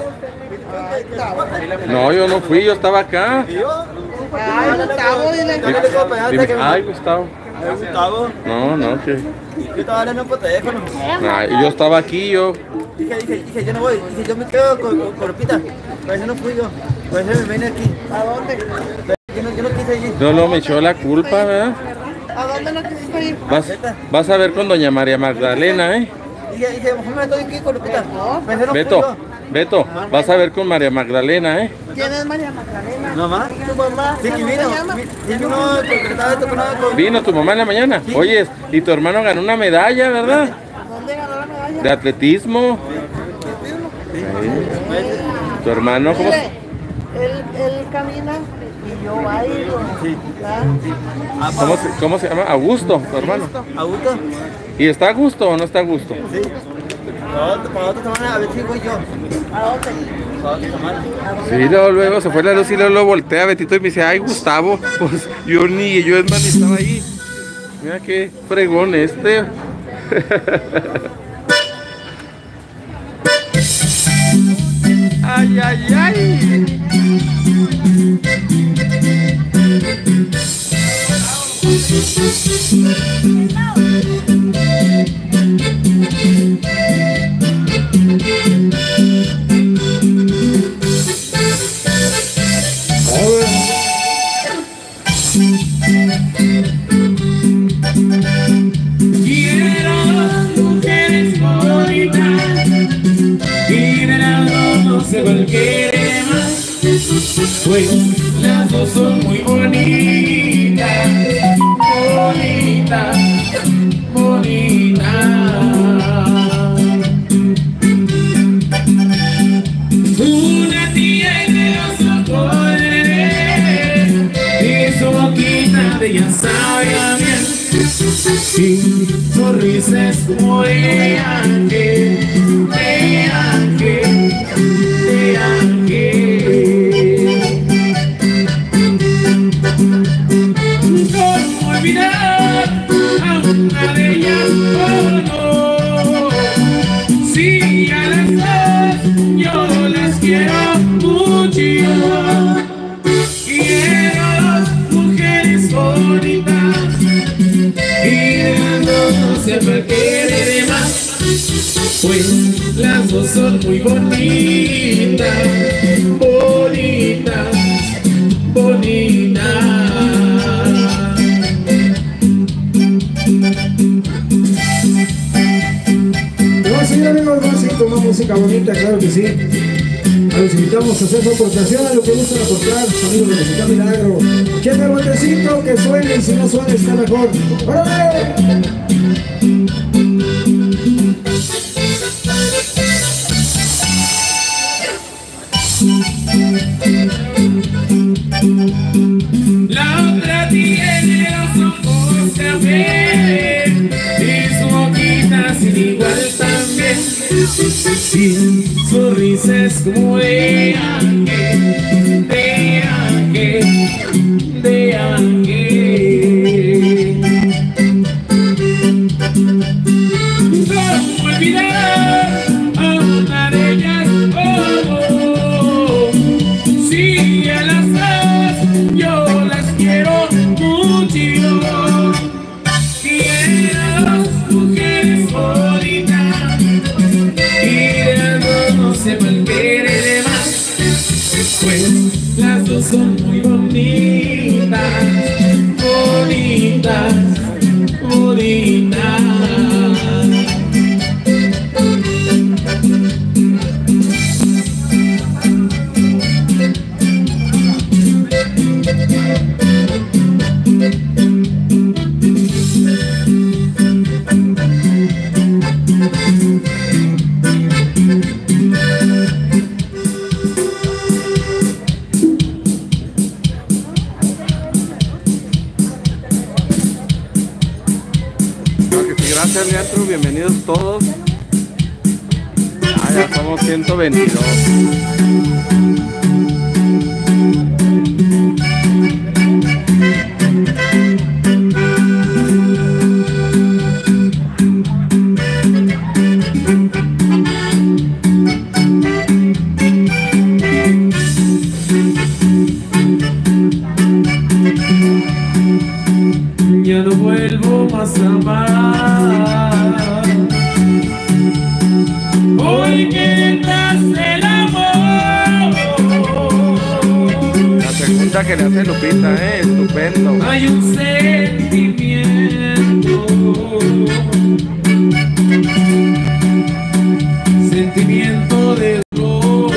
No, yo no fui, yo estaba acá. Ay, Gustavo, dile. Dime, ay, Gustavo. Gustavo, No, no, que. yo estaba hablando por teléfono. Ay, yo estaba aquí, yo. Dije, dije, dije, yo no voy. Dije, yo me quedo con, con, con Lupita. Por eso no fui yo. Por eso me vine aquí. ¿A dónde? Yo no, yo no quise ir. No, no, me echó la culpa, ¿verdad? ¿A dónde no quisiste ir? Vas, vas a ver con doña María Magdalena, ¿eh? Dije, dije, mejor me estoy aquí con Lupita. Por eso no fui Beto, yo. Beto, vas a ver con María Magdalena, ¿eh? ¿Quién es María Magdalena? ¿Mamá? ¿Tu mamá? Sí, que ¿Cómo vino. se llama? Vi- Vino porque estaba tocando con... Vino tu mamá en la mañana. Oye, y tu hermano ganó una medalla, ¿verdad? ¿Dónde ganó la medalla? De atletismo. Sí. Tu hermano, ¿cómo? Dile, él, él camina y yo bailo. Sí. ¿verdad? Ah, ¿Cómo se, cómo se llama? Augusto, tu hermano. ¿Augusto? ¿Y está a gusto o no está a gusto? Sí. Para otra, para otra semana, a ver si voy yo. ¿A dónde? Para otra semana. Sí, luego, luego se fue la luz y luego lo voltea a Betito y me dice, ay, Gustavo, pues yo ni, yo es más ni estaba ahí. Mira qué fregón este. Ay, ay, ay. Quiero mujeres bonitas y de las dos no sé cuál quiere más, pues las dos son muy bonitas, bonitas, bonitas. Una tiene los ojos verdes y su boquita de ella sabe a miel. Y su risa es como de ángel, de ángel, de ángel. ¿Cómo olvidar a una de ellas? Oh, no. Si a las dos yo las quiero mucho. Quiero dos mujeres bonitas y de las dos no se requiere de más, pues las dos son muy bonitas, bonitas, bonitas. No, señores, no, vamos a seguir con una música bonita, claro que sí. Los invitamos a hacer su aportación a lo que gustan aportar, amigos de Musical Milagro. Checa el botecito, que suene, y si no suena está mejor. ¡Órale! La otra tiene los ojos café y su boquita sin igual también. Y su risa es como de ángel, de ángel, de ángel. ¿Cómo olvidar a una de ellas? Oh, si a las dos yo las quiero mucho. Quiero dos mujeres bonitas y de las dos no se malquiere de más, pues las dos son muy bonitas, bonitas, bonitas. Gracias, Leandro, bienvenidos todos. Ah, ya somos Somos ciento veintidós. Ya no vuelvo más a amar. Hoy que detrás del amor, La segunda que le hace Lupita, eh, estupendo. hay un sentimiento, sentimiento de dolor,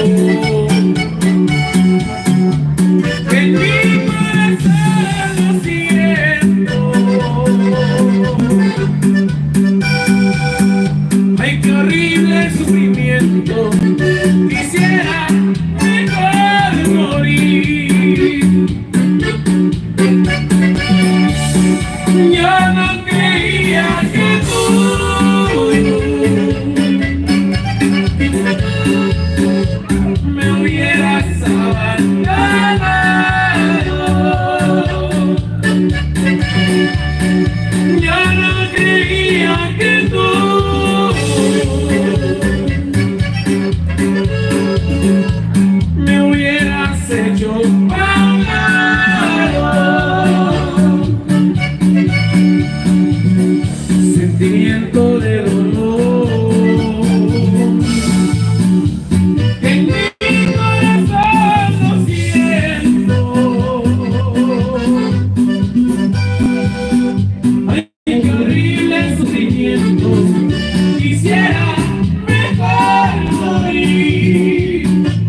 que en mi corazón lo siento. Ay, qué horrible sufrimiento, quisiera mejor morir. Yo no creía que tú me hubieras abandonado. Yo no creía que tú me hubieras hecho pagar. Sentimiento de dolor, en mi corazón lo siento. Ay, qué horrible sufrimiento, quisiera mejor morir.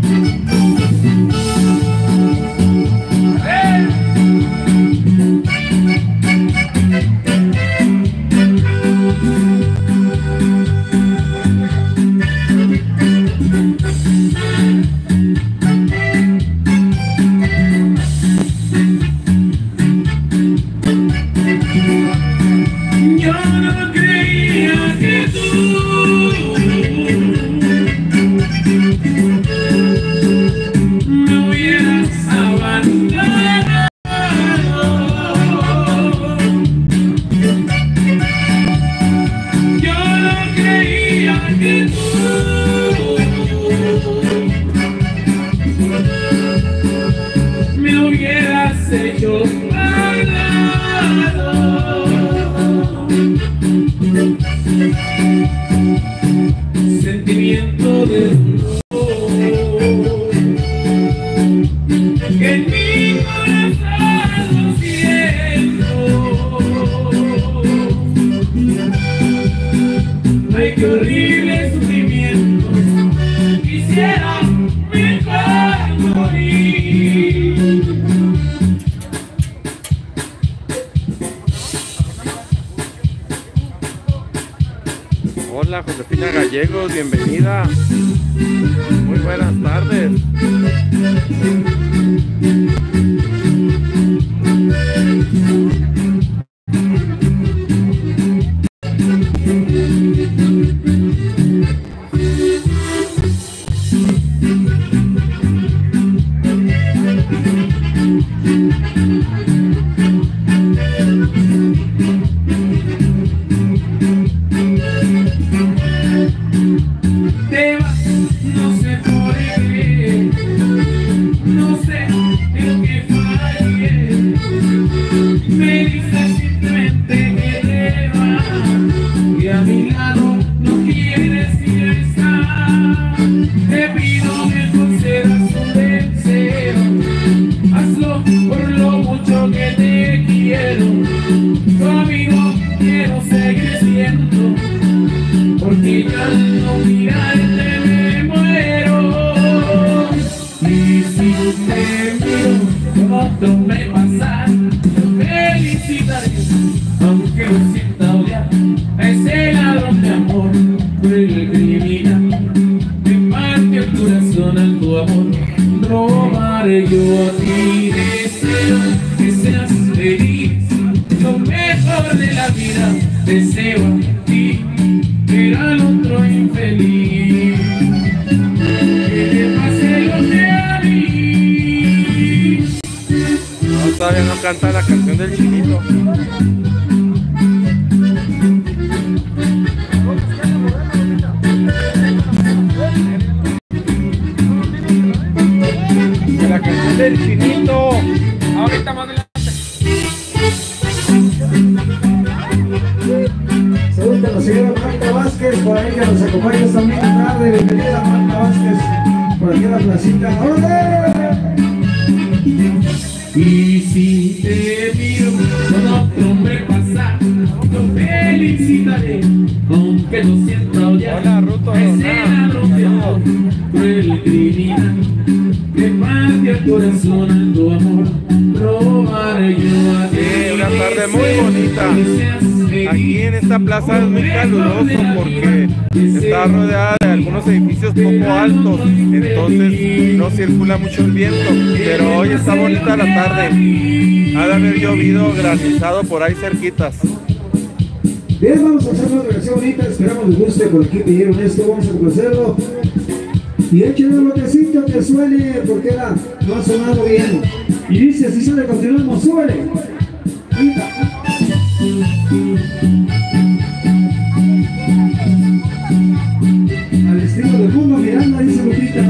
¡Eh! Yo no creía que tú me hubieras abandonado. Yo no creía que tú me hubieras hecho pagar. Sentimiento de dolor, que en mi corazón lo siento. Ay, qué horrible sufrimiento, quisiera mejor morir. Hola, Josefina Gallegos, bienvenida. Muy buenas tardes. Te vas, no sé por qué, no sé en qué fallé. Me dices simplemente que te vas, que a mi lado no quieres ir a estar. Te pido que concedas un deseo, hazlo por lo mucho que te quiero. Tu amigo quiero seguir siendo, porque ya no mirarte me muero. Y si te miro con otro me pasa, te felicitaré, aunque lo sienta odiar a ese ladrón de amor, cruel criminal, me parte el corazón al tu amor. Robaré yo a ti, deseo que seas feliz, lo mejor de la vida, deseo a ti, pero al otro infeliz. encanta la canción del Chinito. La canción del Chinito. Ahorita más adelante. Saludos a la señora Marta Vázquez, por ahí que nos acompaña esta misma tarde. Bienvenida Marta Vázquez, por aquí a la placita. ¡Órale! Y si te miro con otro hombre pasar, lo felicitaré, aunque no sienta ya. Hola, Ruto, escena rompió por el criminal que parte el corazón a tu amor. Robaré yo a ti. Sí, una tarde muy bonita. Aquí en esta plaza es muy caluroso porque está rodeada de algunos edificios poco altos, entonces no circula mucho el viento, pero hoy está bonita la tarde. Ha de haber llovido granizado por ahí cerquitas. Bien, vamos a hacer una relación bonita, esperamos les guste, por aquí pidieron esto, vamos a conocerlo. Y échenle un botecito que suene, porque era, no ha sonado bien. Y dice, así sale, continuamos, súbele. Ahorita. Al estilo de Mundo Miranda, dice Lupita.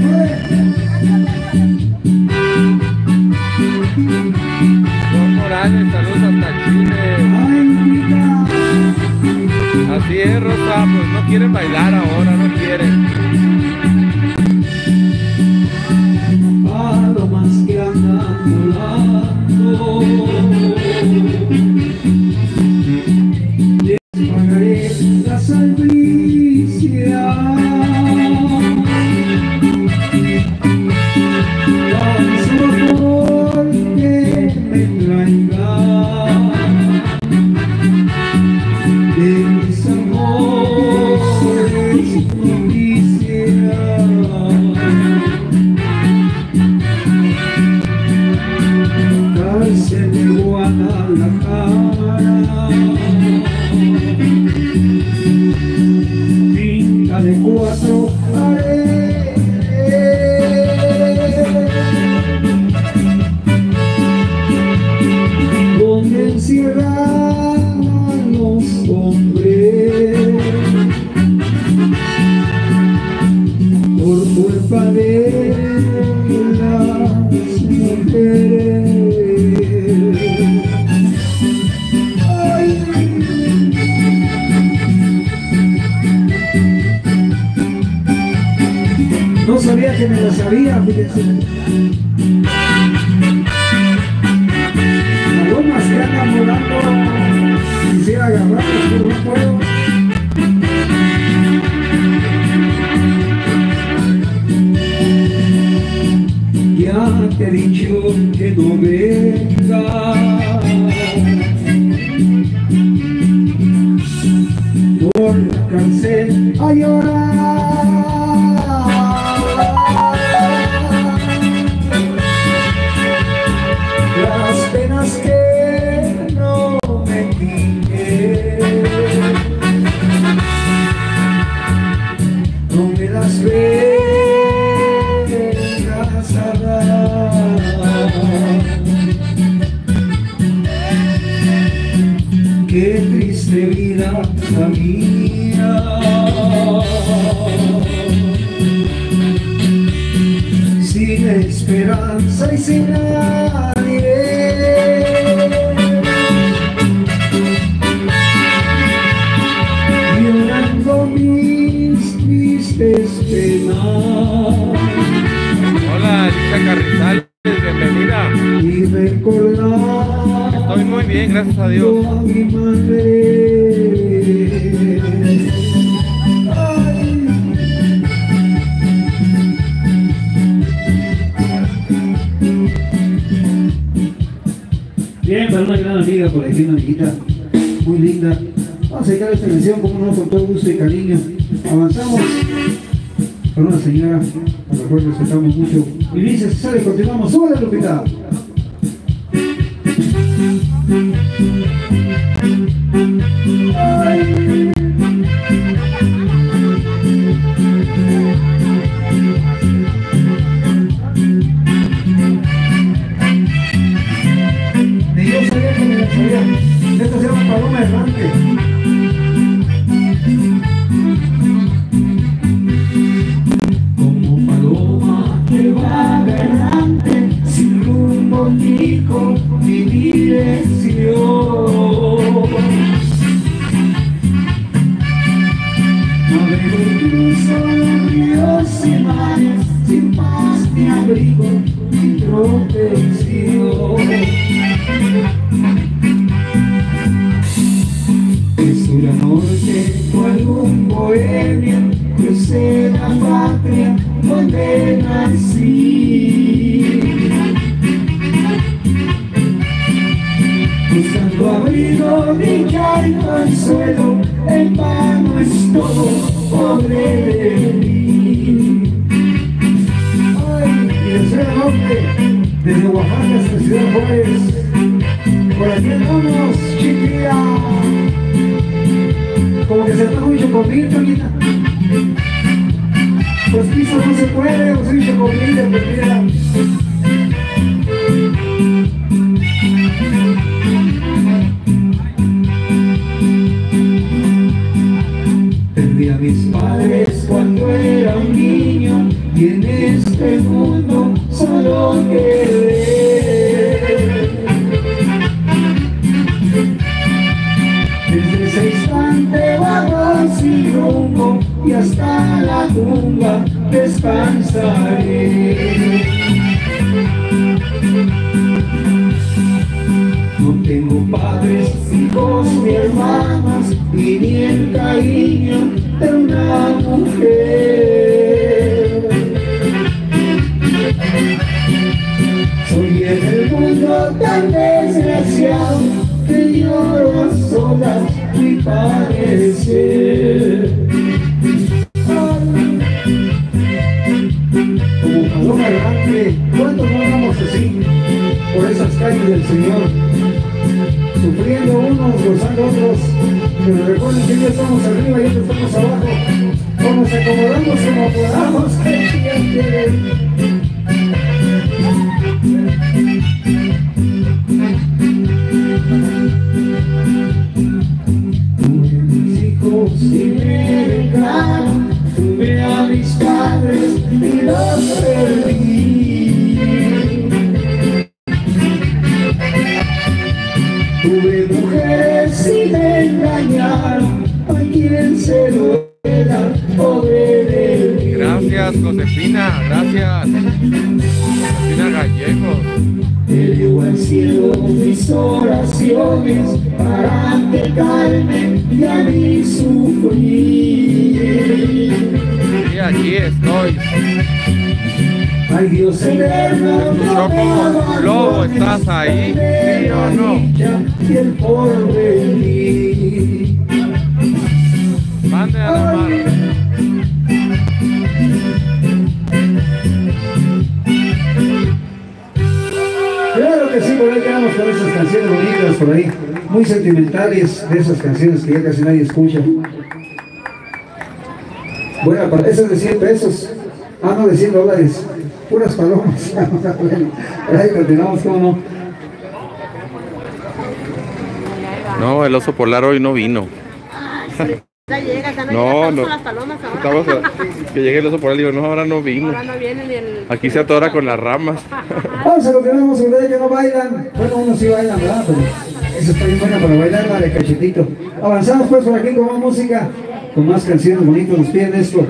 Juan Morales, saludos hasta Chile. Ay, Lupita. Así es, Rosa, pues no quieren bailar ahora, no quieren. Palomas que andan volando, les pagaré la salvicia. Tan solo porque me traigan de mis amores noticias. Cárcel de Guadalajara, finca de cuatro paredes, donde encierran los hombres por culpa de las mujeres. No sabía que me la sabía, fíjense. Palomas que andan volando, quisiera agarrarlas, pero no puedo. Ya te he dicho que no vengas por la cárcel a llorar. Las penas que no me quité, no me las vengas a dar. Qué triste vida la mía, sin esperanza y sin nadie, llorando mis tristes penas. Hola, Alicia Carrizales, bienvenida. Y recordar Estoy muy bien, gracias a Dios. a mi madre. Ay. Bien, para una gran amiga por aquí, una amiguita muy linda. Vamos a dedicar esta canción, como no, con todo gusto y cariño. Avanzamos con una señora a la cual respetamos mucho. Y dice, si sale, continuamos. ¡Súbale, Lupita! Ay. indico mi dirección. Navego incluso los ríos y mares, sin paz ni abrigo ni protección. De sur a norte, cual un bohemio, crucé la patria donde nací. Buscando abrigo, dicha y consuelo, en vano es todo, pobre de mí. Ay, y el Ciudad Norte, desde Oaxaca hasta Ciudad Juárez, por aquí andamos, chiquilla. Como que se está mucho conmigo, chiquita. Pues piso no se puede, pues mucho conmigo, pues mira. Perdí a mis padres cuando era un niño y en este mundo solo quedé. Desde ese instante vago sin rumbo y hasta la tumba descansaré. No tengo padres, hijos ni hermanos y ni el cariño de una mujer. Soy en el mundo tan desgraciado que lloro a solas mi padecer. Como paloma errante, ¿cuánto no andamos así por esas calles del Señor? Sufriendo unos, gozando otros, pero recuerden que ya estamos arriba y otros estamos abajo. O nos acomodamos como podamos, que quieren. Tuve mis hijos y me dejaron, tuve a mis padres y los perdí. Tuve mujeres y me engañaron, a quien se lo era, pobre de mí. Gracias, Josefina, gracias. Josefina Gallegos. Elevo al cielo mis oraciones para que calmen ya mi sufrir. Y aquí estoy. Ay, Dios eterno, Yo como lobo, ¿estás ahí? ¿Sí o no? Y el porvenir. Mande a la mano. Claro que sí, por ahí quedamos con esas canciones bonitas, por ahí, muy sentimentales, de esas canciones que ya casi nadie escucha. Bueno, para esas de cien pesos, ah no, de cien dólares, puras palomas. Por ahí continuamos, ¿cómo no? No, el oso polar hoy no vino. Ya llega, ya no, No, llega, no. con las palomas ahora. Estamos a- que llegue el oso polar, digo, no, ahora no vino. Ahora no viene ni el... Aquí se atora con las ramas. Vamos a continuamos, ustedes que no bailan. Bueno, unos sí bailan, ¿verdad? Pero eso está bien buena para bailar, la de cachetito. Avanzamos pues por aquí con más música, con más canciones bonitas, nos piden esto.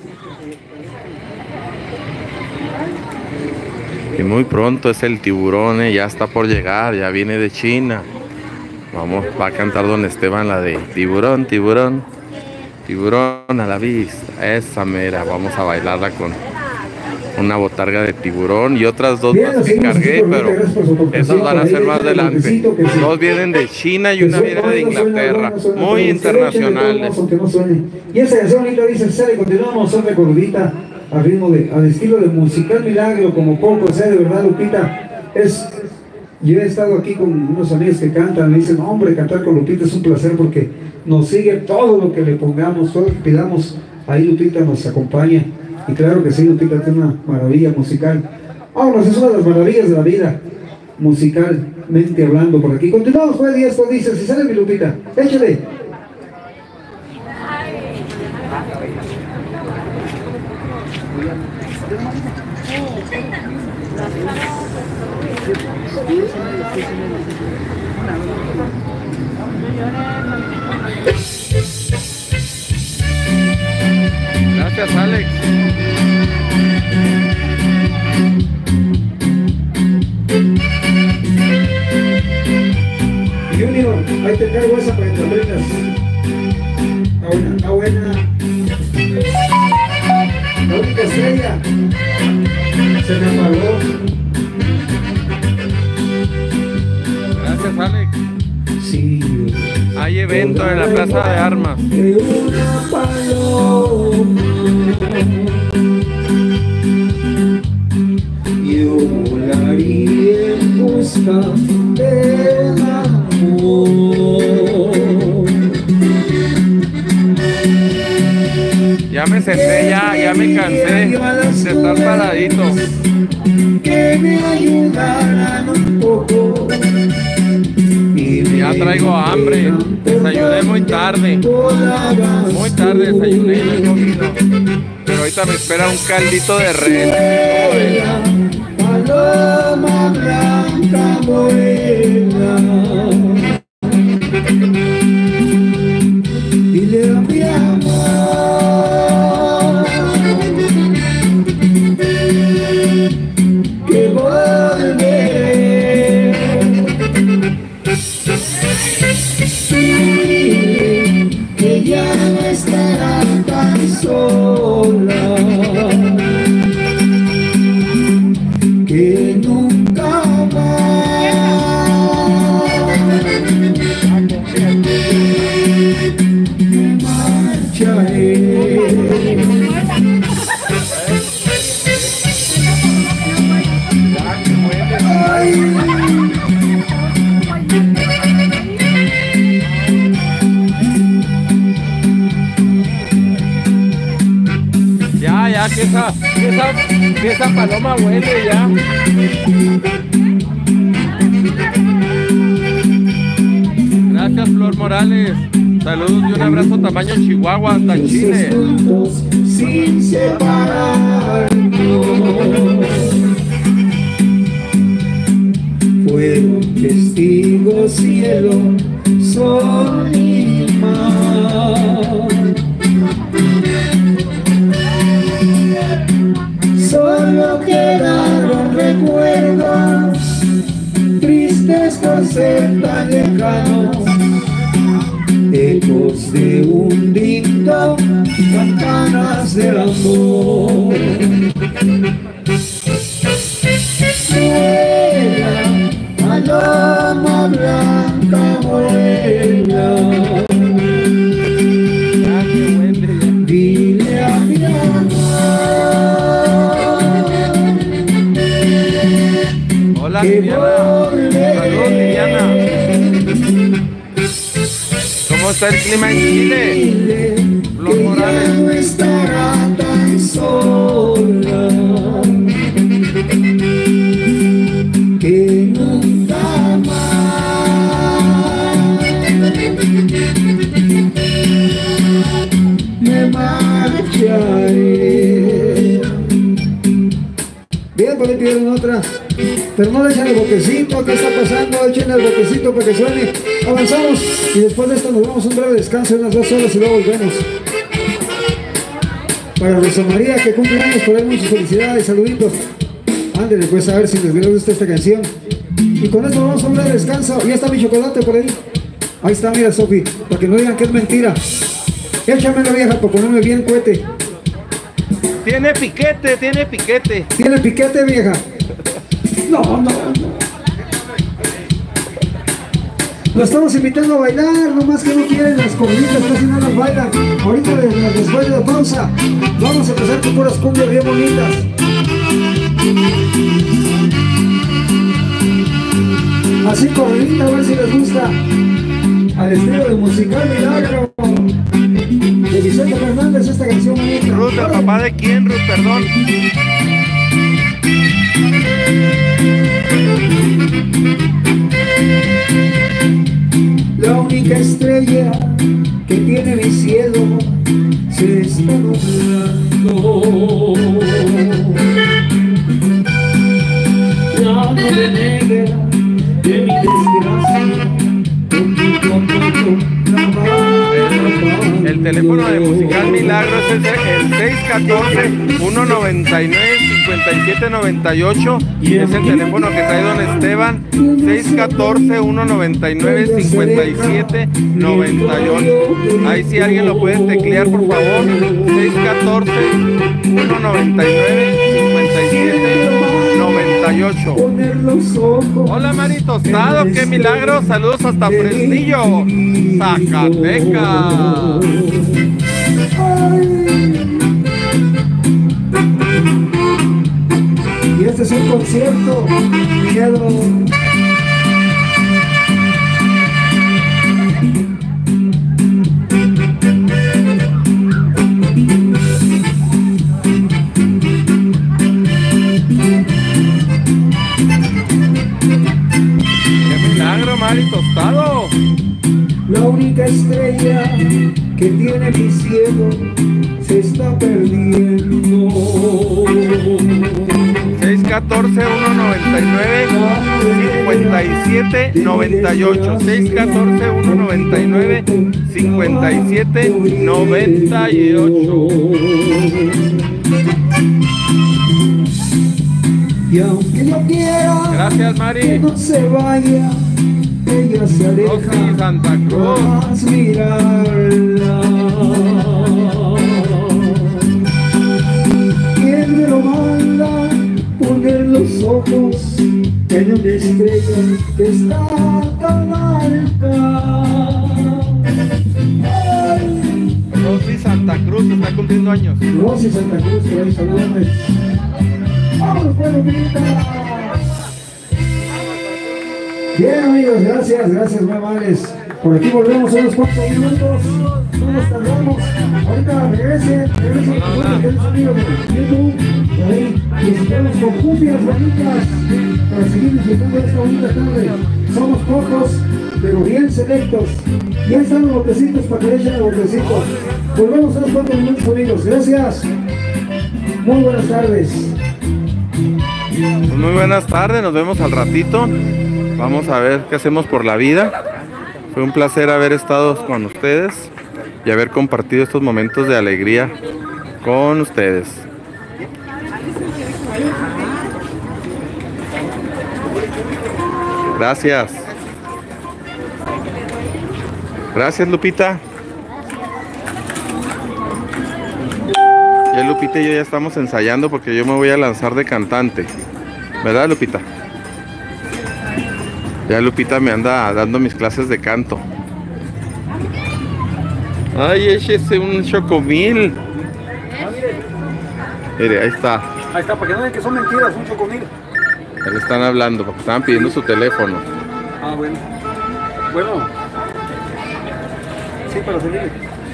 Y muy pronto es el tiburón, eh, ya está por llegar, ya viene de China. Vamos, va a cantar don Esteban la de tiburón, tiburón, tiburón a la vista. Esa mera, vamos a bailarla con una botarga de tiburón y otras dos Bien, más que así nos cargué, hicimos, pero gracias por su aportación, esas van a por ahí ser más el adelante. golpecito que sí. Dos vienen de China y Que una suena, viene de no suena, Inglaterra, no suena, muy pero internacionales. se aunque no suene. Y esa canción ahorita dice, sale, continuamos, son recordita al ritmo de, al estilo de musical milagro, como poco, o sea, de verdad, Lupita, es, yo he estado aquí con unos amigos que cantan, me dicen, hombre, cantar con Lupita es un placer porque nos sigue todo lo que le pongamos, todo lo que pidamos, ahí Lupita nos acompaña, y claro que sí, Lupita tiene una maravilla musical. Vámonos, es una de las maravillas de la vida, musicalmente hablando por aquí. Continuamos, pues, y esto dice, si sale mi Lupita, échale. Gracias, Alex. Junior, ahí te cargo esa para que te aprendas. Está buena, está buena. La única estrella se me apagó. Gracias, Alex. Sí. Hay evento en la Plaza de Armas. De una paloma, yo volaría en busca del amor. Ya me senté, ya, ya me cansé de estar paradito. Que me ayudaran un poco. Ya traigo hambre, desayuné muy tarde, muy tarde desayuné y no he comido. Pero ahorita me espera un caldito de res. Paloma blanca morena, dile a mi amor que volveré. Que ya no estará tan sola, que nunca más me marcharé. Ay. Ya, ya, que esa, que esa, que esa paloma huele ya. Gracias, Flor Morales. Saludos y un abrazo tamaño Chihuahua hasta Chile. Sin separarnos, fueron testigos cielo, sol y mar. Solo quedaron recuerdos tristes por ser tan lejanos, ecos de un dicto, campanas del amor. Vuela, paloma blanca morena, dile a mi amor. Hola, Liliana. Saludos, Liliana. ¿Cómo está el clima en Chile? Flor Morales. No estará tan sola, que nunca más me marcharé. Bien, por ahí pidieron otra. Pero no le echen el boquecito. ¿Qué está pasando? Echen el boquecito para que suene. Avanzamos y después de esto nos vamos a un breve descanso de unas dos horas y luego volvemos. Para Rosa María, que cumple años, por ahí muchas felicidades, saluditos. Ándale, pues a ver si les gusta esta canción. Y con esto vamos a un breve descanso. Ya está mi chocolate por ahí. Ahí está, mira, Sofi, para que no digan que es mentira. Échamelo, vieja, para ponerme bien cohete. Tiene piquete, tiene piquete. ¿Tiene piquete, vieja? No, no, no. Lo estamos invitando a bailar, nomás que no quieren las corridas, casi no las bailan. Ahorita después de la pausa, vamos a empezar con puras cumbias bien bonitas. Así corridita, a ver si les gusta. Al estilo de Musical Milagro de Vicente Fernández, esta canción bonita. Ruth, ¿el papá de quién, Ruth? Perdón. La única estrella que tiene mi cielo se está nublando. Ya no me negra de mi desgracia, poquito a poco El, el teléfono de Musical Milagro es el, el seis uno cuatro, uno nueve nueve, cinco siete nueve ocho. Y es el teléfono que trae don Esteban. seis uno cuatro, uno nueve nueve, cinco siete nueve ocho. Ahí si alguien lo puede teclear, por favor. seis uno cuatro, uno nueve nueve, cinco siete nueve ocho. Hola Mari Tostado, qué milagro. Saludos hasta Fresnillo, Zacatecas. Y este es un concierto, miedo. ¡Qué milagro, Mari Tostado! La única estrella que tiene mi cielo se está perdiendo. seis uno cuatro, uno nueve nueve, cinco siete nueve ocho. seis uno cuatro, uno nueve nueve, cinco siete nueve ocho. Y aunque yo quiera, gracias Mari. Que no se vaya, ella se aleja. Rosy Santa Cruz. Más mirarla. ¿Quién me lo manda? Poner los ojos en una estrella que está tan alta. Rosy Santa Cruz está cumpliendo años. Rosy Santa Cruz, por ahí saludame. ¡Vamos, bueno, grita! Bien, amigos, gracias, gracias, muy amables. Por aquí volvemos a unos cuantos minutos. No nos tardamos. Ahorita regresen, regresen con los queridos amigos de YouTube. Por ahí visitamos con cumbias bonitas para seguir disfrutando de esta bonita tarde. Somos pocos, pero bien selectos. Y ahí están los botecitos para que le echen los botecitos. Volvemos a unos cuantos minutos, amigos. Gracias. Muy buenas tardes. Pues muy buenas tardes, nos vemos al ratito. Vamos a ver qué hacemos por la vida. Fue un placer haber estado con ustedes y haber compartido estos momentos de alegría con ustedes. Gracias. Gracias, Lupita. Ya Lupita y yo ya estamos ensayando porque yo me voy a lanzar de cantante. ¿Verdad, Lupita? Ya Lupita me anda dando mis clases de canto. Ay, échese un chocomil. Mire, ahí está. Ahí está, para que no vean que son mentiras, un chocomil. Ahí le están hablando porque estaban pidiendo su teléfono. Ah, bueno. Bueno. Sí, para seguir.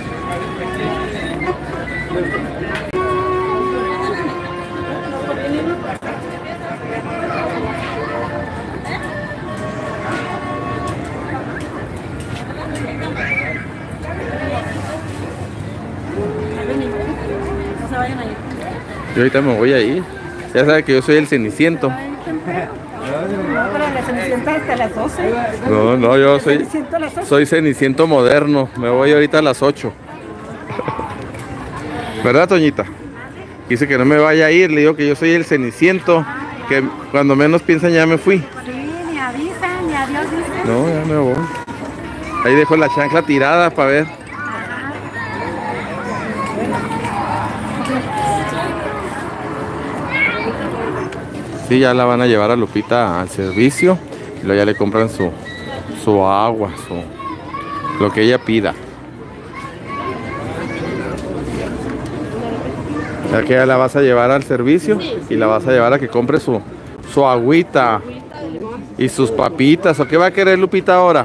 Yo ahorita me voy a ir. Ya sabe que yo soy el Ceniciento. No, pero la Cenicienta hasta las doce. No, no, yo soy, soy Ceniciento moderno. Me voy ahorita a las ocho. ¿Verdad, Toñita? Dice que no me vaya a ir. Le digo que yo soy el Ceniciento. Que cuando menos piensan ya me fui. Sí, ni avisan, ni adiós dicen. No, ya me voy. Ahí dejo la chancla tirada para ver. Sí, ya la van a llevar a Lupita al servicio y luego ya le compran su, su agua, su, lo que ella pida. Ya que ya la vas a llevar al servicio y la vas a llevar a que compre su, su agüita y sus papitas. ¿O qué va a querer Lupita ahora?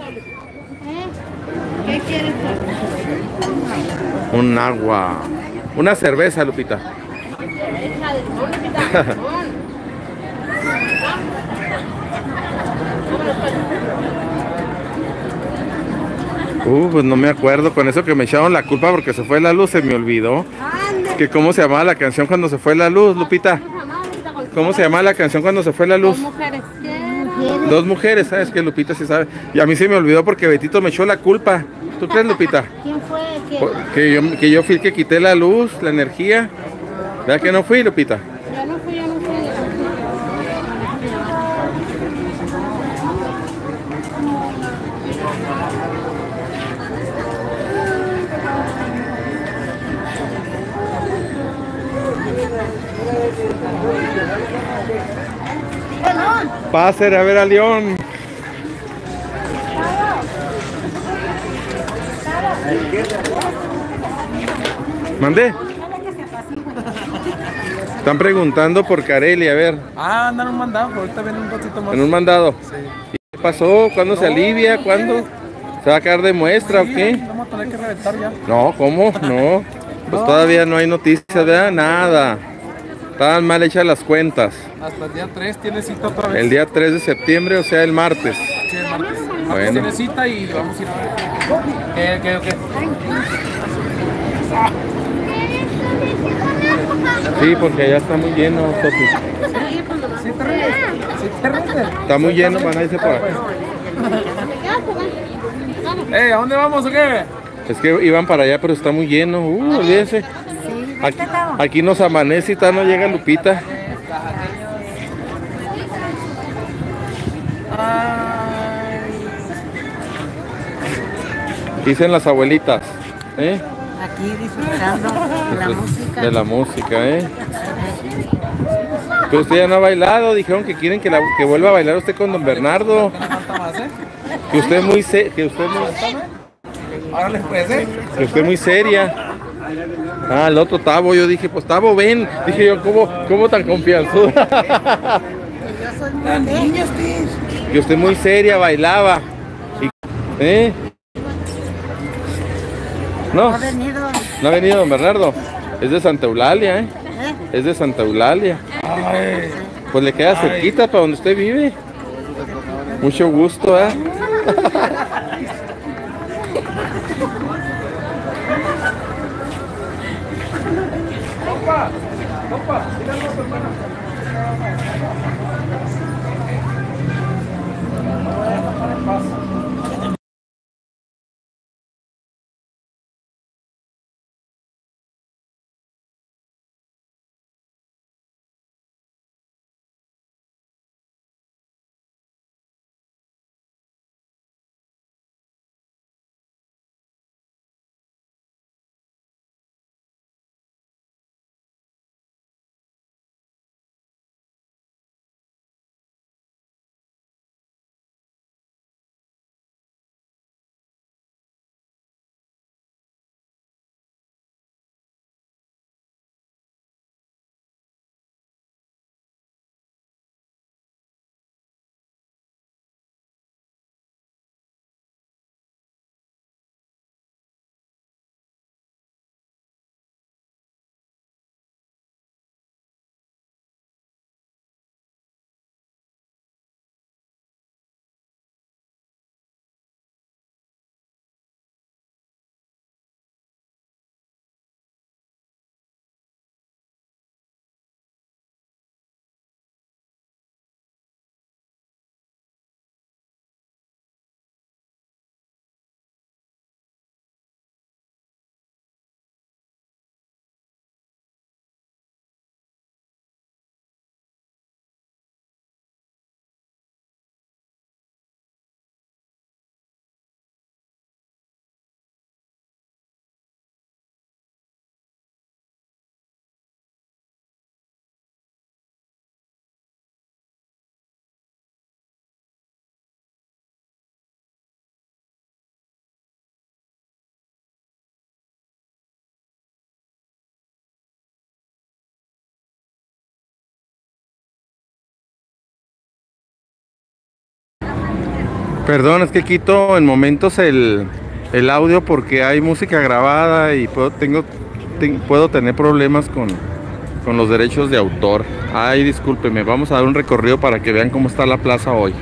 ¿Qué quieres? Un agua. Una cerveza, Lupita. Uh, pues no me acuerdo, con eso que me echaron la culpa porque se fue la luz, se me olvidó. Que cómo se llamaba la canción cuando se fue la luz, Lupita. ¿Cómo se llamaba la canción cuando se fue la luz? Mujeres quiero. mujeres. Dos mujeres, ¿sabes qué? Lupita sí sabe. Y a mí se me olvidó porque Betito me echó la culpa. ¿Tú crees, Lupita? ¿Quién fue? ¿Quién? Po- Que yo, que yo fui el que quité la luz, la energía. ¿Verdad que no fui, Lupita? Yo no fui, yo no fui. Pásale a ver a León. ¿Mandé? Están preguntando por Carely, a ver, Ah, andan un mandado, ahorita viene un ratito más. en un mandado. Sí. ¿Qué pasó? ¿Cuándo se No, alivia? no ¿Cuándo? ¿Se va a caer de muestra o Sí, qué? Vamos a tener que reventar ya. No, ¿cómo? No. Pues No. todavía no hay noticias, ¿verdad? Nada. Estaban mal hechas las cuentas. Hasta el día tres tiene cita otra vez. El día tres de septiembre, o sea, el martes. Sí, el martes. El martes Bueno. tiene cita y vamos a ir a ver. ¿Qué, qué, qué? Sí, porque ya está muy lleno, Sofi. ¿Sí te rindes? ¿Sí te rindes? Está muy lleno, van a irse por acá. Eh, ¿a dónde vamos o qué? Es que iban para allá, pero está muy lleno. Uh, olvídense. Aquí, aquí nos amanece y tal, no llega Lupita. Dicen las abuelitas, ¿eh? Aquí disfrutando de la música. De la música, ¿eh? Pero usted ya no ha bailado, dijeron que quieren que, la, que vuelva a bailar usted con don Bernardo. No falta más, ¿eh? Que usted es muy se, que usted es muy, Ahora les puede, que usted es muy seria. Ah, el otro Tavo, yo dije, pues Tavo, ven. Dije yo, ¿cómo, cómo tan confianzuda? Yo soy muy niña, Que usted muy seria, bailaba. Y- ¿eh? No, ha venido. no ha venido don Bernardo. Es de Santa Eulalia, ¿eh? ¿Eh? Es de Santa Eulalia. Ay, Pues le queda cerquita para donde usted vive. Mucho gusto, ¿eh? compa, compa, díganme a tu hermana. Perdón, es que quito en momentos el, el audio porque hay música grabada y puedo, tengo, ten- puedo tener problemas con, con los derechos de autor. Ay, discúlpeme, vamos a dar un recorrido para que vean cómo está la plaza hoy.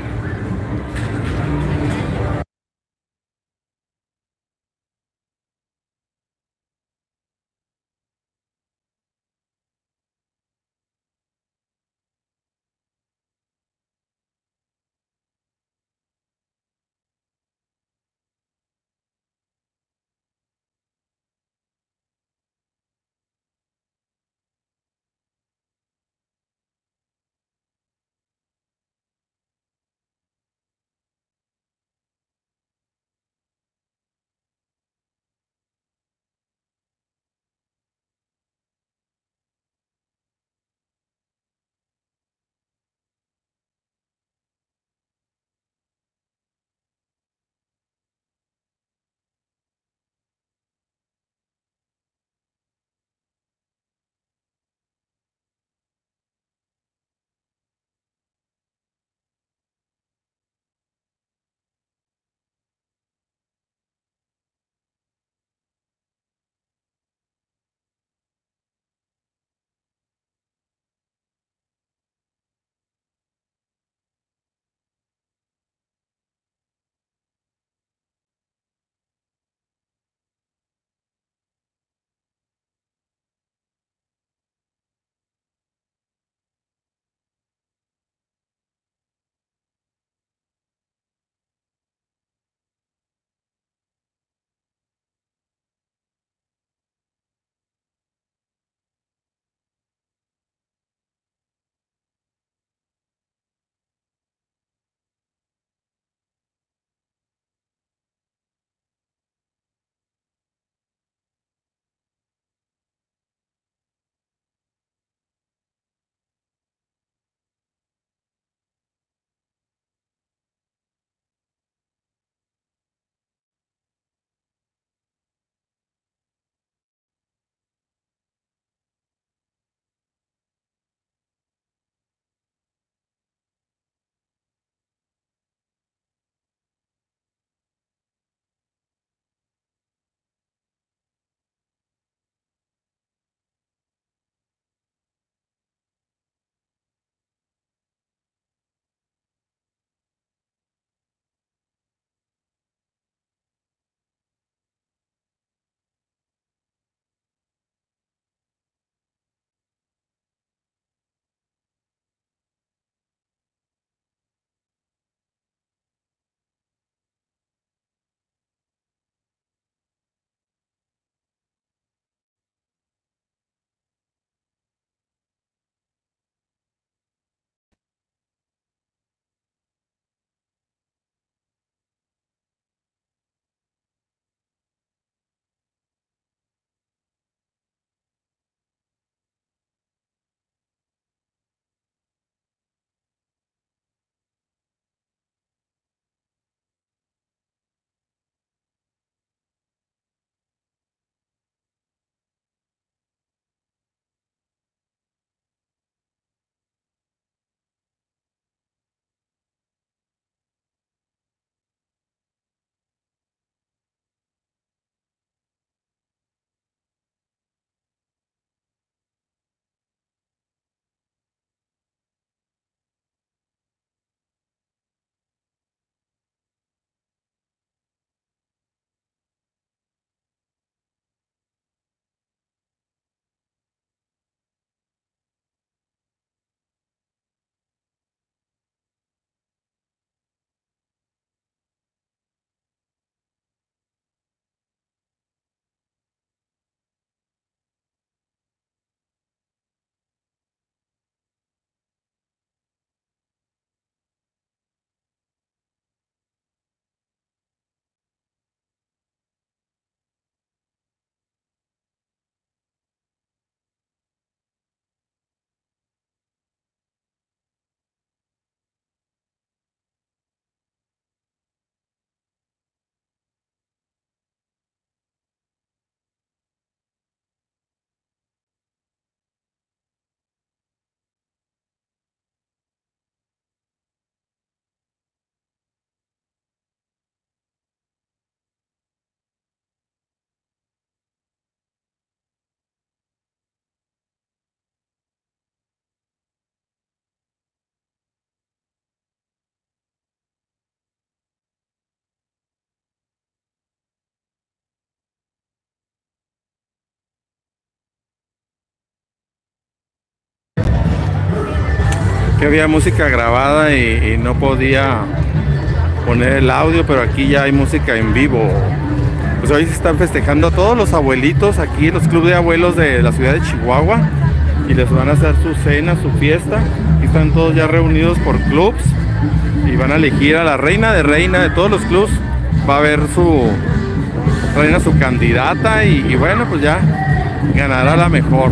que había música grabada y, y no podía poner el audio, pero aquí ya hay música en vivo. Pues hoy se están festejando a todos los abuelitos aquí en los clubes de abuelos de la ciudad de Chihuahua y les van a hacer su cena, su fiesta. Aquí están todos ya reunidos por clubs y van a elegir a la reina de reina de todos los clubs. Va a haber su reina, su candidata y, y bueno, pues ya ganará la mejor.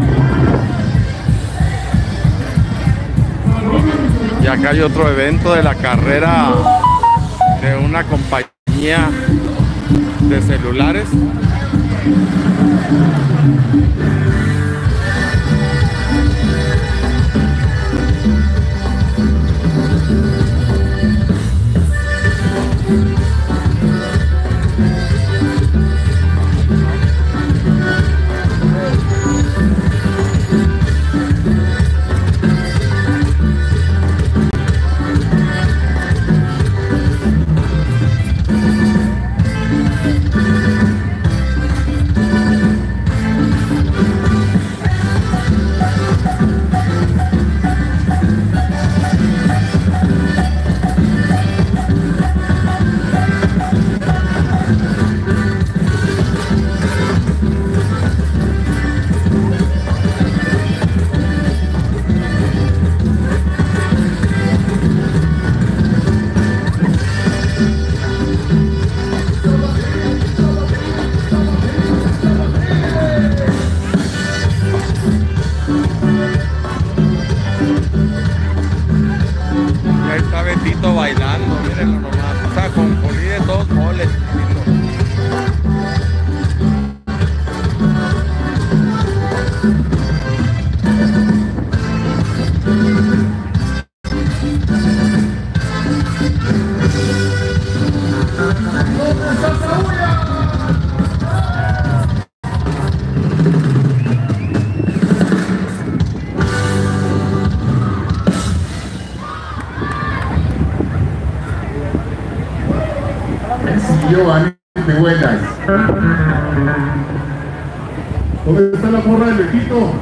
Y acá hay otro evento de la carrera de una compañía de celulares. Bailando, miren nomás, o sea, con Jolí de todos moles. Giovanni, de buenas. ¿Dónde está la porra de Betito?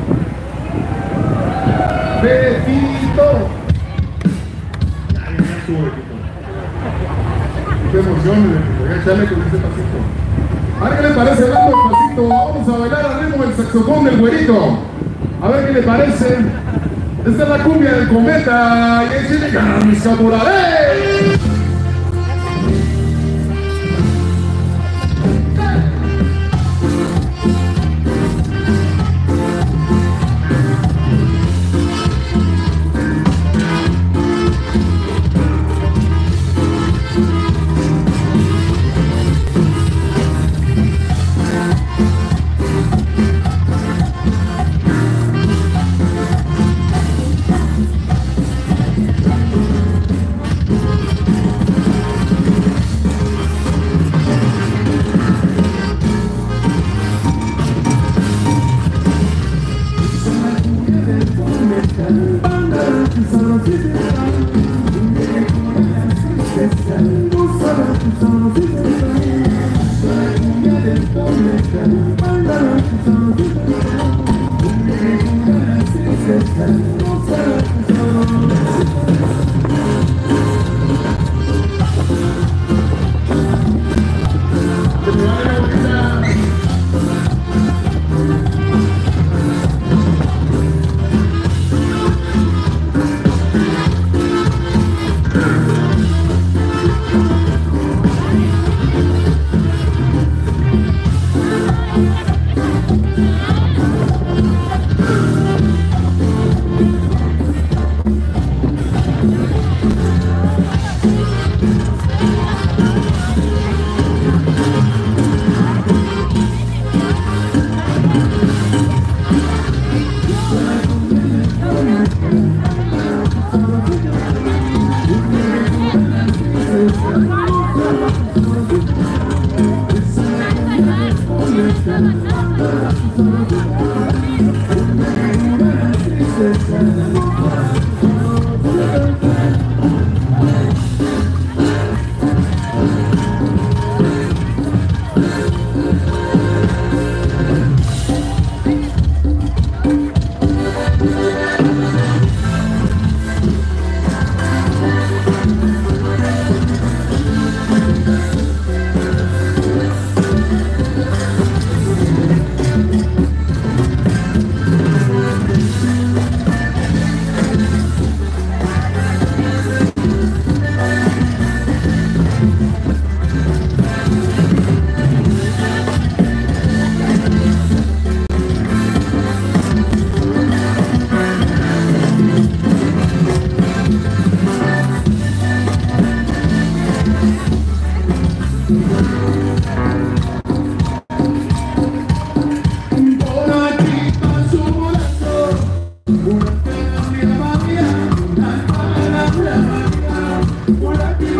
¡Betito! Nadie me sube, Betito. No te emociones, Betito. Voy a echarle con ese pasito. A ver qué le parece dando el pasito. Vamos a bailar al ritmo del saxofón del güerito. A ver qué le parece. Esta es la cumbia del cometa. Y ahí se le ganan mis caporales.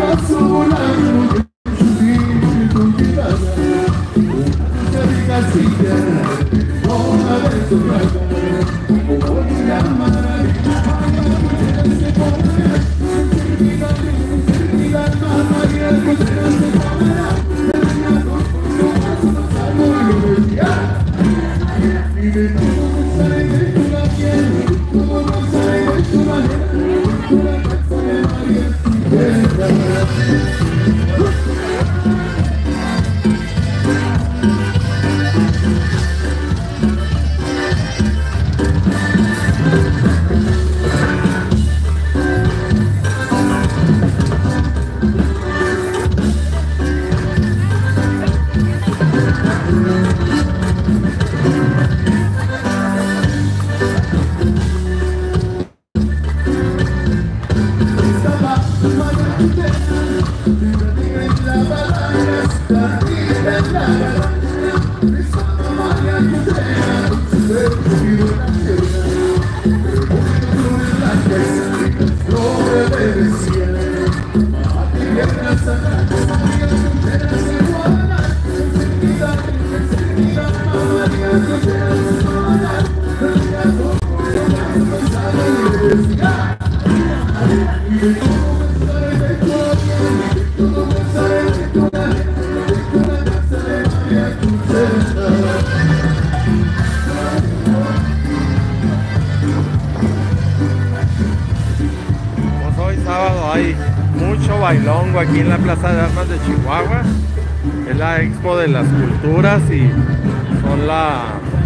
Hay mucho bailongo aquí en la Plaza de Armas de Chihuahua. Es la Expo de las Culturas y son la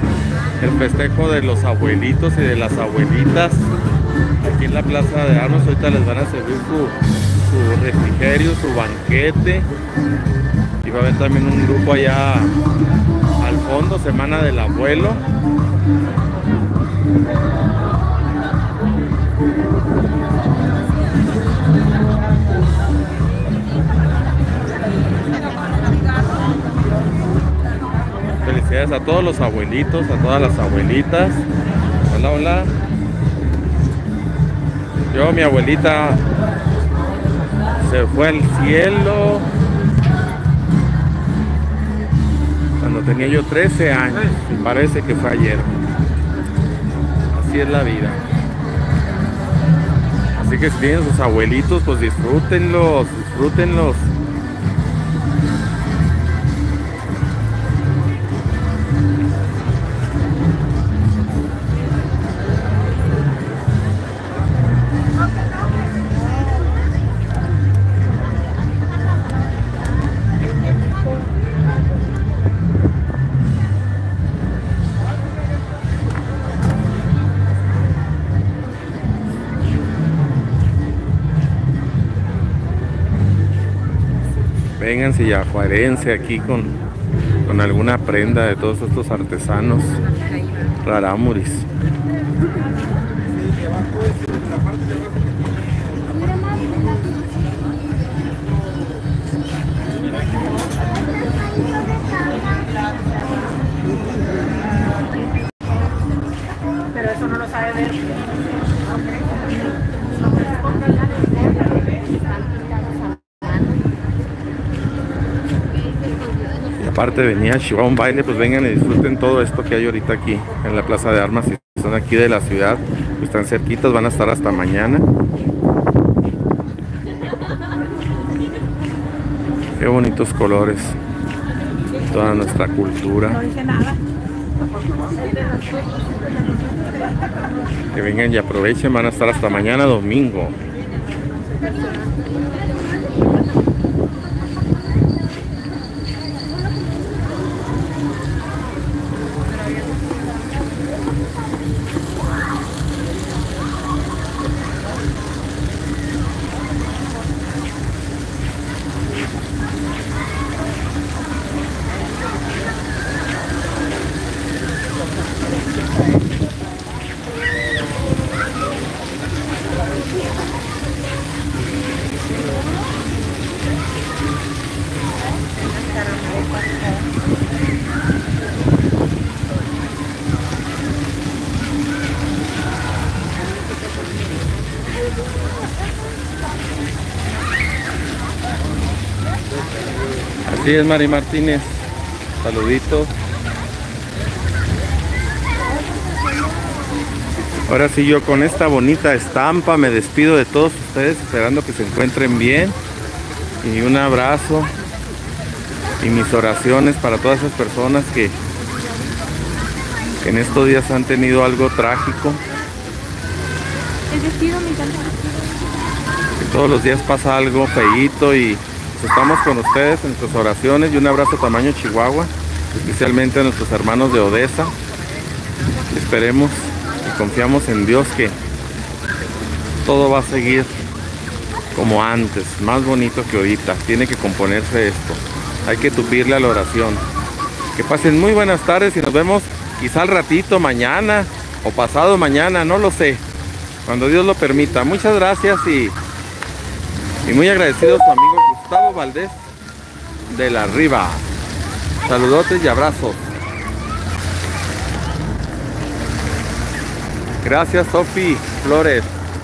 el festejo de los abuelitos y de las abuelitas aquí en la Plaza de Armas. Ahorita les van a servir su, su refrigerio, su banquete, y va a haber también un grupo allá al fondo, Semana del Abuelo. Felicidades a todos los abuelitos, a todas las abuelitas. Hola, hola. Yo, mi abuelita se fue al cielo cuando tenía yo trece años. Y parece que fue ayer. Así es la vida. Así que si tienen sus abuelitos, pues disfrútenlos, disfrútenlos. Vénganse y ajuarense aquí con, con alguna prenda de todos estos artesanos rarámuris. Pero eso no lo sabe ver. Aparte venía Chihuahua un baile, pues vengan y disfruten todo esto que hay ahorita aquí en la Plaza de Armas. Si están aquí de la ciudad, pues están cerquitas, van a estar hasta mañana. Qué bonitos colores, toda nuestra cultura. No dice nada. Que vengan y aprovechen, van a estar hasta mañana domingo. Así es, Mari Martínez. Saluditos. Ahora sí, yo con esta bonita estampa me despido de todos ustedes, esperando que se encuentren bien. Y un abrazo y mis oraciones para todas esas personas que, que en estos días han tenido algo trágico. El vestido me encanta. Que todos los días pasa algo feíto y pues estamos con ustedes en nuestras oraciones. Y un abrazo tamaño Chihuahua, especialmente a nuestros hermanos de Odessa. Esperemos y confiamos en Dios que todo va a seguir como antes, más bonito que ahorita. Tiene que componerse esto. Hay que tupirle a la oración. Que pasen muy buenas tardes y nos vemos quizá al ratito, mañana o pasado mañana, no lo sé, cuando Dios lo permita. Muchas gracias y, y muy agradecido a su amigo Gustavo Valdés de La Riva. Saludotes y abrazos. Gracias, Sofi Flores.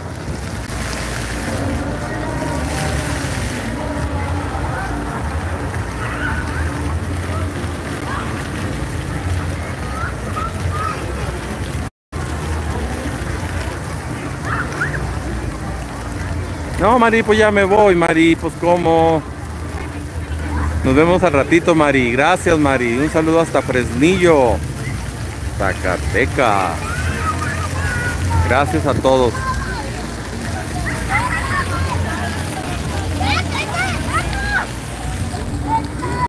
No, Mari, pues ya me voy, Mari, pues cómo. Nos vemos al ratito, Mari. Gracias, Mari. Un saludo hasta Fresnillo, Zacatecas. Gracias a todos.